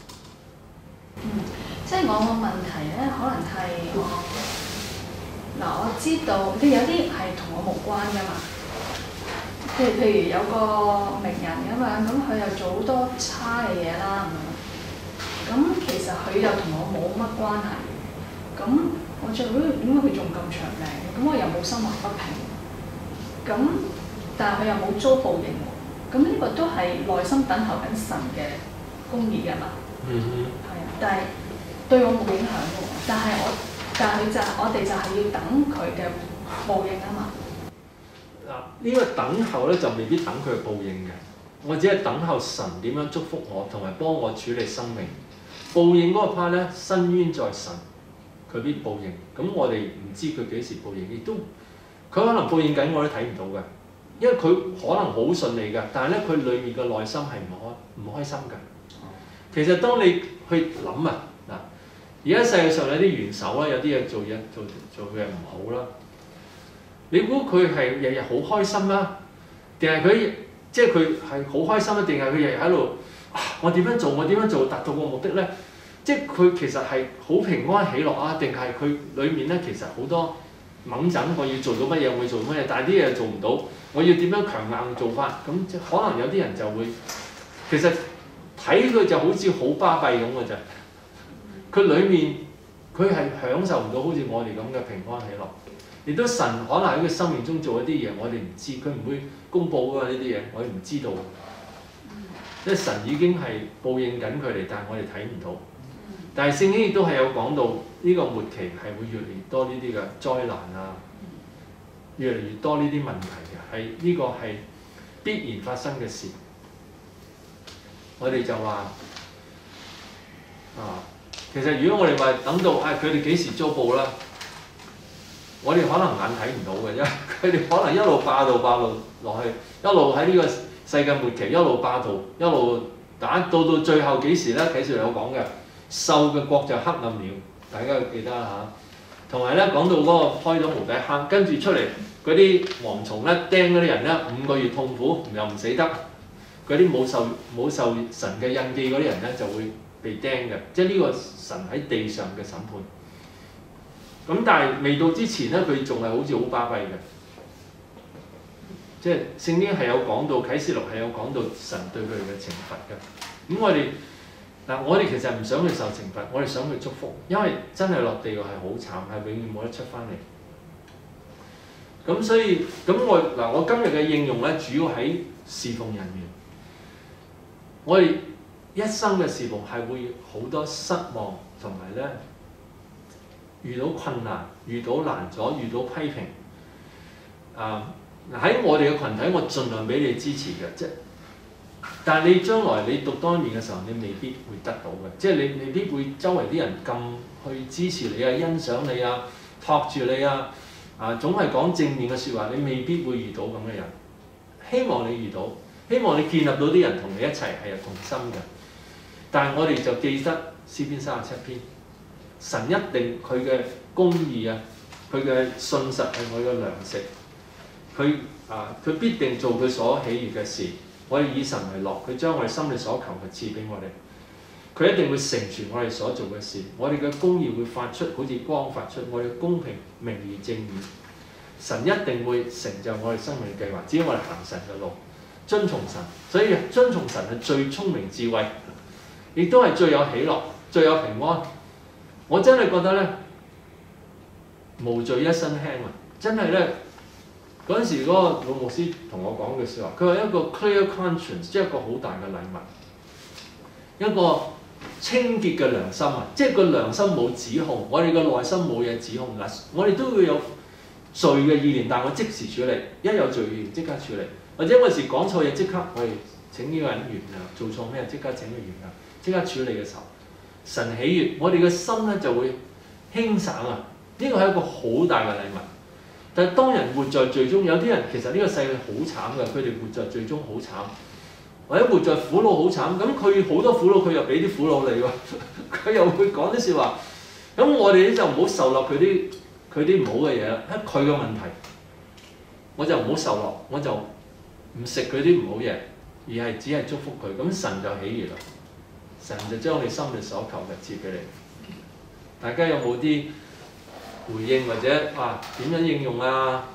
即係我個問題咧，可能係我知道，有啲係同我無關㗎嘛。譬如有個名人咁樣，咁佢又做好多差嘅嘢啦咁樣。咁其實佢又同我冇乜關係。咁我就點解佢仲咁長命？咁我又冇心懷不平。咁但係佢又冇遭報應喎。咁呢個都係內心等候緊神嘅公義㗎嘛。係啊，但係對我冇影響嘅喎。但係我哋就係要等佢嘅報應啊嘛。 呢個等候咧就未必等佢嘅報應嘅，我只係等候神點樣祝福我，同埋幫我處理生命。報應嗰個 part 咧，伸冤在神，佢必報應。咁我哋唔知佢幾時報應，亦都佢可能報應緊我都睇唔到嘅，因為佢可能好順利嘅，但係咧佢裡面嘅內心係唔開心嘅。其實當你去諗啊，嗱，而家世界上有啲元首啦，有啲嘢做嘢唔好啦。你估佢係日日好開心啦，定係佢即係佢係好開心啊？定係佢日日喺度我點樣做達到個目的咧？即係佢其實係好平安喜樂啊？定係佢裡面咧其實好多猛陣，我要做到乜嘢，我要做乜嘢，但係啲嘢做唔到，我要點樣強硬做法？咁即可能有啲人就會其實睇佢就好似好巴閉咁嘅啫。佢裡面佢係享受唔到好似我哋咁嘅平安喜樂。亦都神可能喺佢生命中做一啲嘢，我哋唔知，佢唔會公佈㗎嘛，呢啲嘢，我哋唔知道。因為神已經係報應緊佢哋，但係我哋睇唔到。但係聖經亦都係有講到呢個末期係會越嚟越多呢啲嘅災難啊，越嚟越多呢啲問題嘅，係呢個係必然發生嘅事。我哋就話其實如果我哋話等到佢哋幾時遭報啦？我哋可能眼睇唔到嘅，因為佢哋可能一路霸道落去，一路喺呢個世界末期一路霸道，一路打到最後幾時咧？啟示錄有講嘅，獸嘅國就黑暗了，大家記得嚇。同埋咧講到嗰個開咗無底坑，跟住出嚟嗰啲蝗蟲咧釘嗰啲人咧5個月痛苦又唔死得，嗰啲冇受神嘅印記嗰啲人咧就會被釘嘅，即係呢個神喺地上嘅審判。咁但係未到之前咧，佢仲係好似好巴閉嘅，即係聖經係有講到，啟示錄係有講到神對佢哋嘅懲罰嘅。咁我哋其實唔想去受懲罰，我哋想去祝福，因為真係落地獄係好慘，係永遠冇得出翻嚟。咁所以我今日嘅應用咧，主要喺侍奉人員。我哋一生嘅侍奉係會好多失望，同埋咧，遇到困難、遇到難阻、遇到批評，喺我哋嘅群體，我盡量俾你支持嘅，即係，但係你將來你獨當一面嘅時候，你未必會得到嘅，即係你未必會周圍啲人咁去支持你啊、欣賞你啊、托住你啊，總係講正面嘅説話，你未必會遇到咁嘅人。希望你遇到，希望你建立到啲人同你一齊係有同心嘅。但係我哋就記得詩篇37篇。神一定佢嘅公義啊，佢嘅信實係我嘅糧食，佢必定做佢所喜悅嘅事。我哋以神為樂，佢將我哋心裏所求嘅賜俾我哋。 佢一定會成全我哋所做嘅事。我哋嘅公義會發出，好似光發出，我哋嘅公平、明義、正義。神一定會成就我哋生命嘅計劃，只要我哋行神嘅路，遵從神。所以遵從神係最聰明智慧，亦都係最有喜樂、最有平安。我真係覺得咧，無罪一身輕啊！真係咧，嗰陣時嗰個老牧師同我講嘅説話，佢話一個 clear conscience，即係一個好大嘅禮物，一個清潔嘅良心啊！即係個良心冇指控，我哋嘅內心冇嘢指控嗱，我哋都會有罪嘅意念，但係我即時處理，一有罪意念即刻處理，或者有時講錯嘢即刻我哋請呢個人原諒，做錯咩即刻請佢原諒，即刻處理嘅時候，神喜悅，我哋嘅心咧就會輕省啊！呢個係一個好大嘅禮物。但係當人活在罪中，有啲人其實呢個世界好慘嘅，佢哋活在罪中好慘，或者活在苦惱好慘。咁佢好多苦惱，佢又俾啲苦惱你喎，佢又會講啲説話。咁我哋咧就唔好受落佢啲唔好嘅嘢啦，係佢嘅問題，我就唔好受落，我就唔食佢啲唔好嘢，而係只係祝福佢。咁神就喜悅啦，神就將你心裏所求嘅賜俾你。大家有冇啲回應或者點樣應用啊？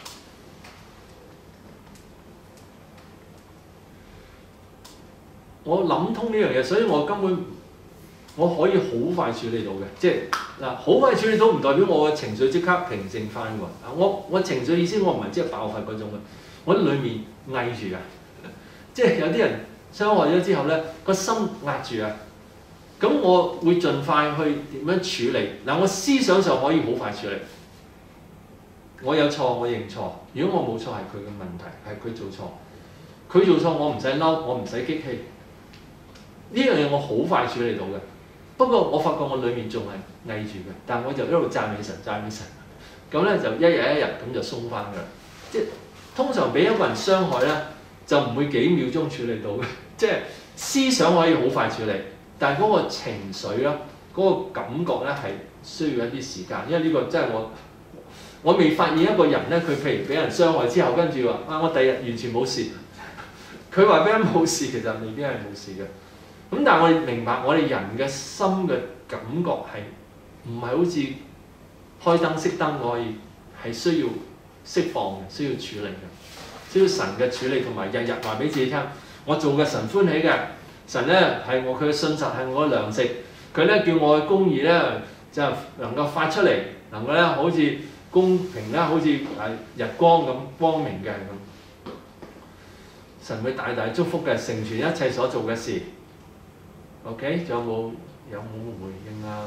我諗通呢樣嘢，所以我根本我可以好快處理到嘅，即係嗱好快處理到唔代表我嘅情緒即刻平靜翻喎。我情緒意思我唔係即係爆發嗰種嘅，我裡面翳住啊，即係有啲人傷害咗之後咧，個心壓住啊。咁我會盡快去點樣處理嗱？我思想上可以好快處理，我有錯我認錯。如果我冇錯係佢嘅問題，係佢做錯，佢做錯我唔使嬲，我唔使激氣。呢樣嘢我好快處理到嘅。不過我發覺我裡面仲係翳住嘅，但係我就一路讚美神，讚美神。咁咧就一日一日咁就鬆翻㗎啦。即係通常俾一個人傷害咧，就唔會幾秒鐘處理到嘅。即係思想可以好快處理。但係嗰個情緒啦，嗰個感覺咧係需要一啲時間，因為呢個真係我未發現一個人咧，佢譬如俾人傷害之後，跟住話我第日完全冇事，佢話俾人冇事，其實未必係冇事嘅。咁但係我哋明白，我哋人嘅心嘅感覺係唔係好似開燈熄燈可以，係需要釋放嘅，需要處理嘅，需要神嘅處理，同埋日日話俾自己聽，我做嘅神歡喜嘅。神咧係佢嘅信實係我嘅糧食，佢咧叫我嘅公義咧就能夠發出嚟，能夠咧好似公平咧，好似日光咁光明嘅咁。神會大大祝福嘅，成全一切所做嘅事。OK， 仲有冇回應啊？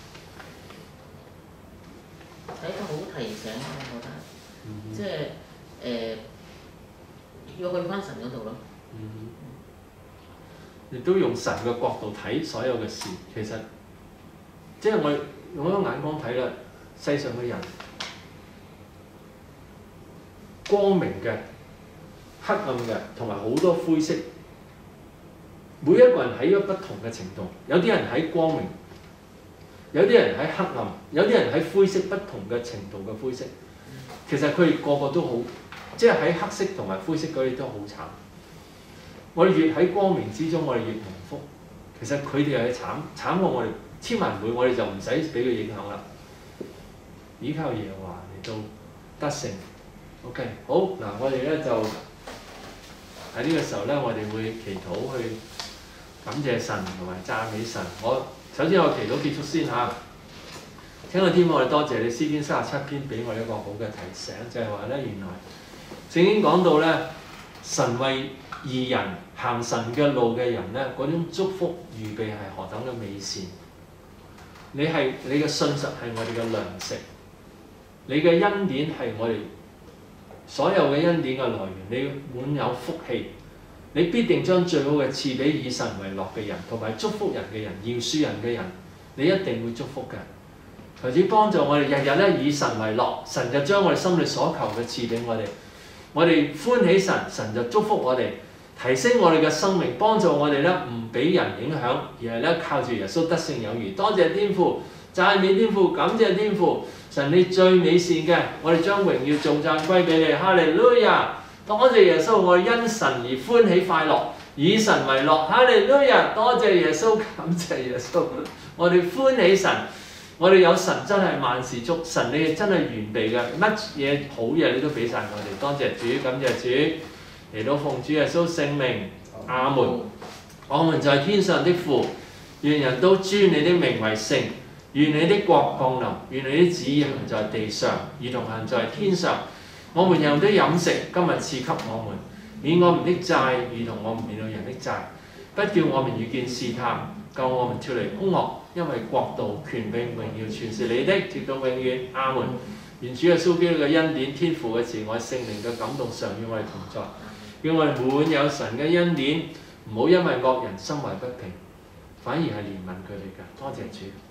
係一個好提醒，我覺得，即係要去翻神嗰度咯。 亦都用神嘅角度睇所有嘅事，其實即係我用一個眼光睇啦，世上嘅人光明嘅、黑暗嘅，同埋好多灰色。每一個人喺一個不同嘅程度，有啲人喺光明，有啲人喺黑暗，有啲人喺灰色，不同嘅程度嘅灰色。其實佢哋個個都好，即係喺黑色同埋灰色嗰啲都好慘。我哋越喺光明之中，我哋越蒙福。其實佢哋係慘過我哋千萬倍，我哋就唔使俾佢影響啦。依靠耶和華嚟到得勝。OK， 好嗱，我哋咧就喺呢個時候咧，我哋會祈禱去感謝神同埋讚美神。首先我祈禱結束先嚇。請個天父，我哋多謝你詩篇37篇俾我一個好嘅提醒，就係話咧，原來聖經講到咧，神為義人行神嘅路嘅人咧，嗰種祝福預備係何等嘅美善。你嘅信實係我哋嘅糧食，你嘅恩典係我哋所有嘅恩典嘅來源。你滿有福氣，你必定將最好嘅賜俾以神為樂嘅人，同埋祝福人嘅人、饒恕人嘅人，你一定會祝福嘅。求主幫助我哋日日咧以神為樂，神就將我哋心裏所求嘅賜俾我哋。我哋歡喜神，神就祝福我哋，提升我哋嘅生命，幫助我哋咧唔俾人影響，而係咧靠住耶穌得勝有餘。多謝天父，讚美天父，感謝天父，神你最美善嘅，我哋將榮耀頌讚歸俾你，哈利路亞！多謝耶穌，我哋因神而歡喜快樂， 以神為樂，哈利路亞！多謝耶穌，感謝耶穌，我哋歡喜神，我哋有神真係萬事足，神你真係完備嘅，乜嘢好嘢你都俾晒我哋，多謝主，感謝主，嚟到奉主耶穌聖名，阿門。我們在天上的父，願人都尊你的名為聖，願你的國降臨，願你的旨意行在地上，如同行在天上。我們有的飲食，今日賜給我們，免我們的債，如同我們免了人的債，不叫我們遇見試探，救我們脫離兇惡，因為國度、權柄、榮耀全是你的，直到永遠。阿門。願主耶穌基督嘅恩典、天父嘅慈愛、聖靈嘅感動常與我哋同在，叫我哋滿有神嘅恩典，唔好因為惡人心懷不平，反而係憐憫佢哋㗎。多謝主。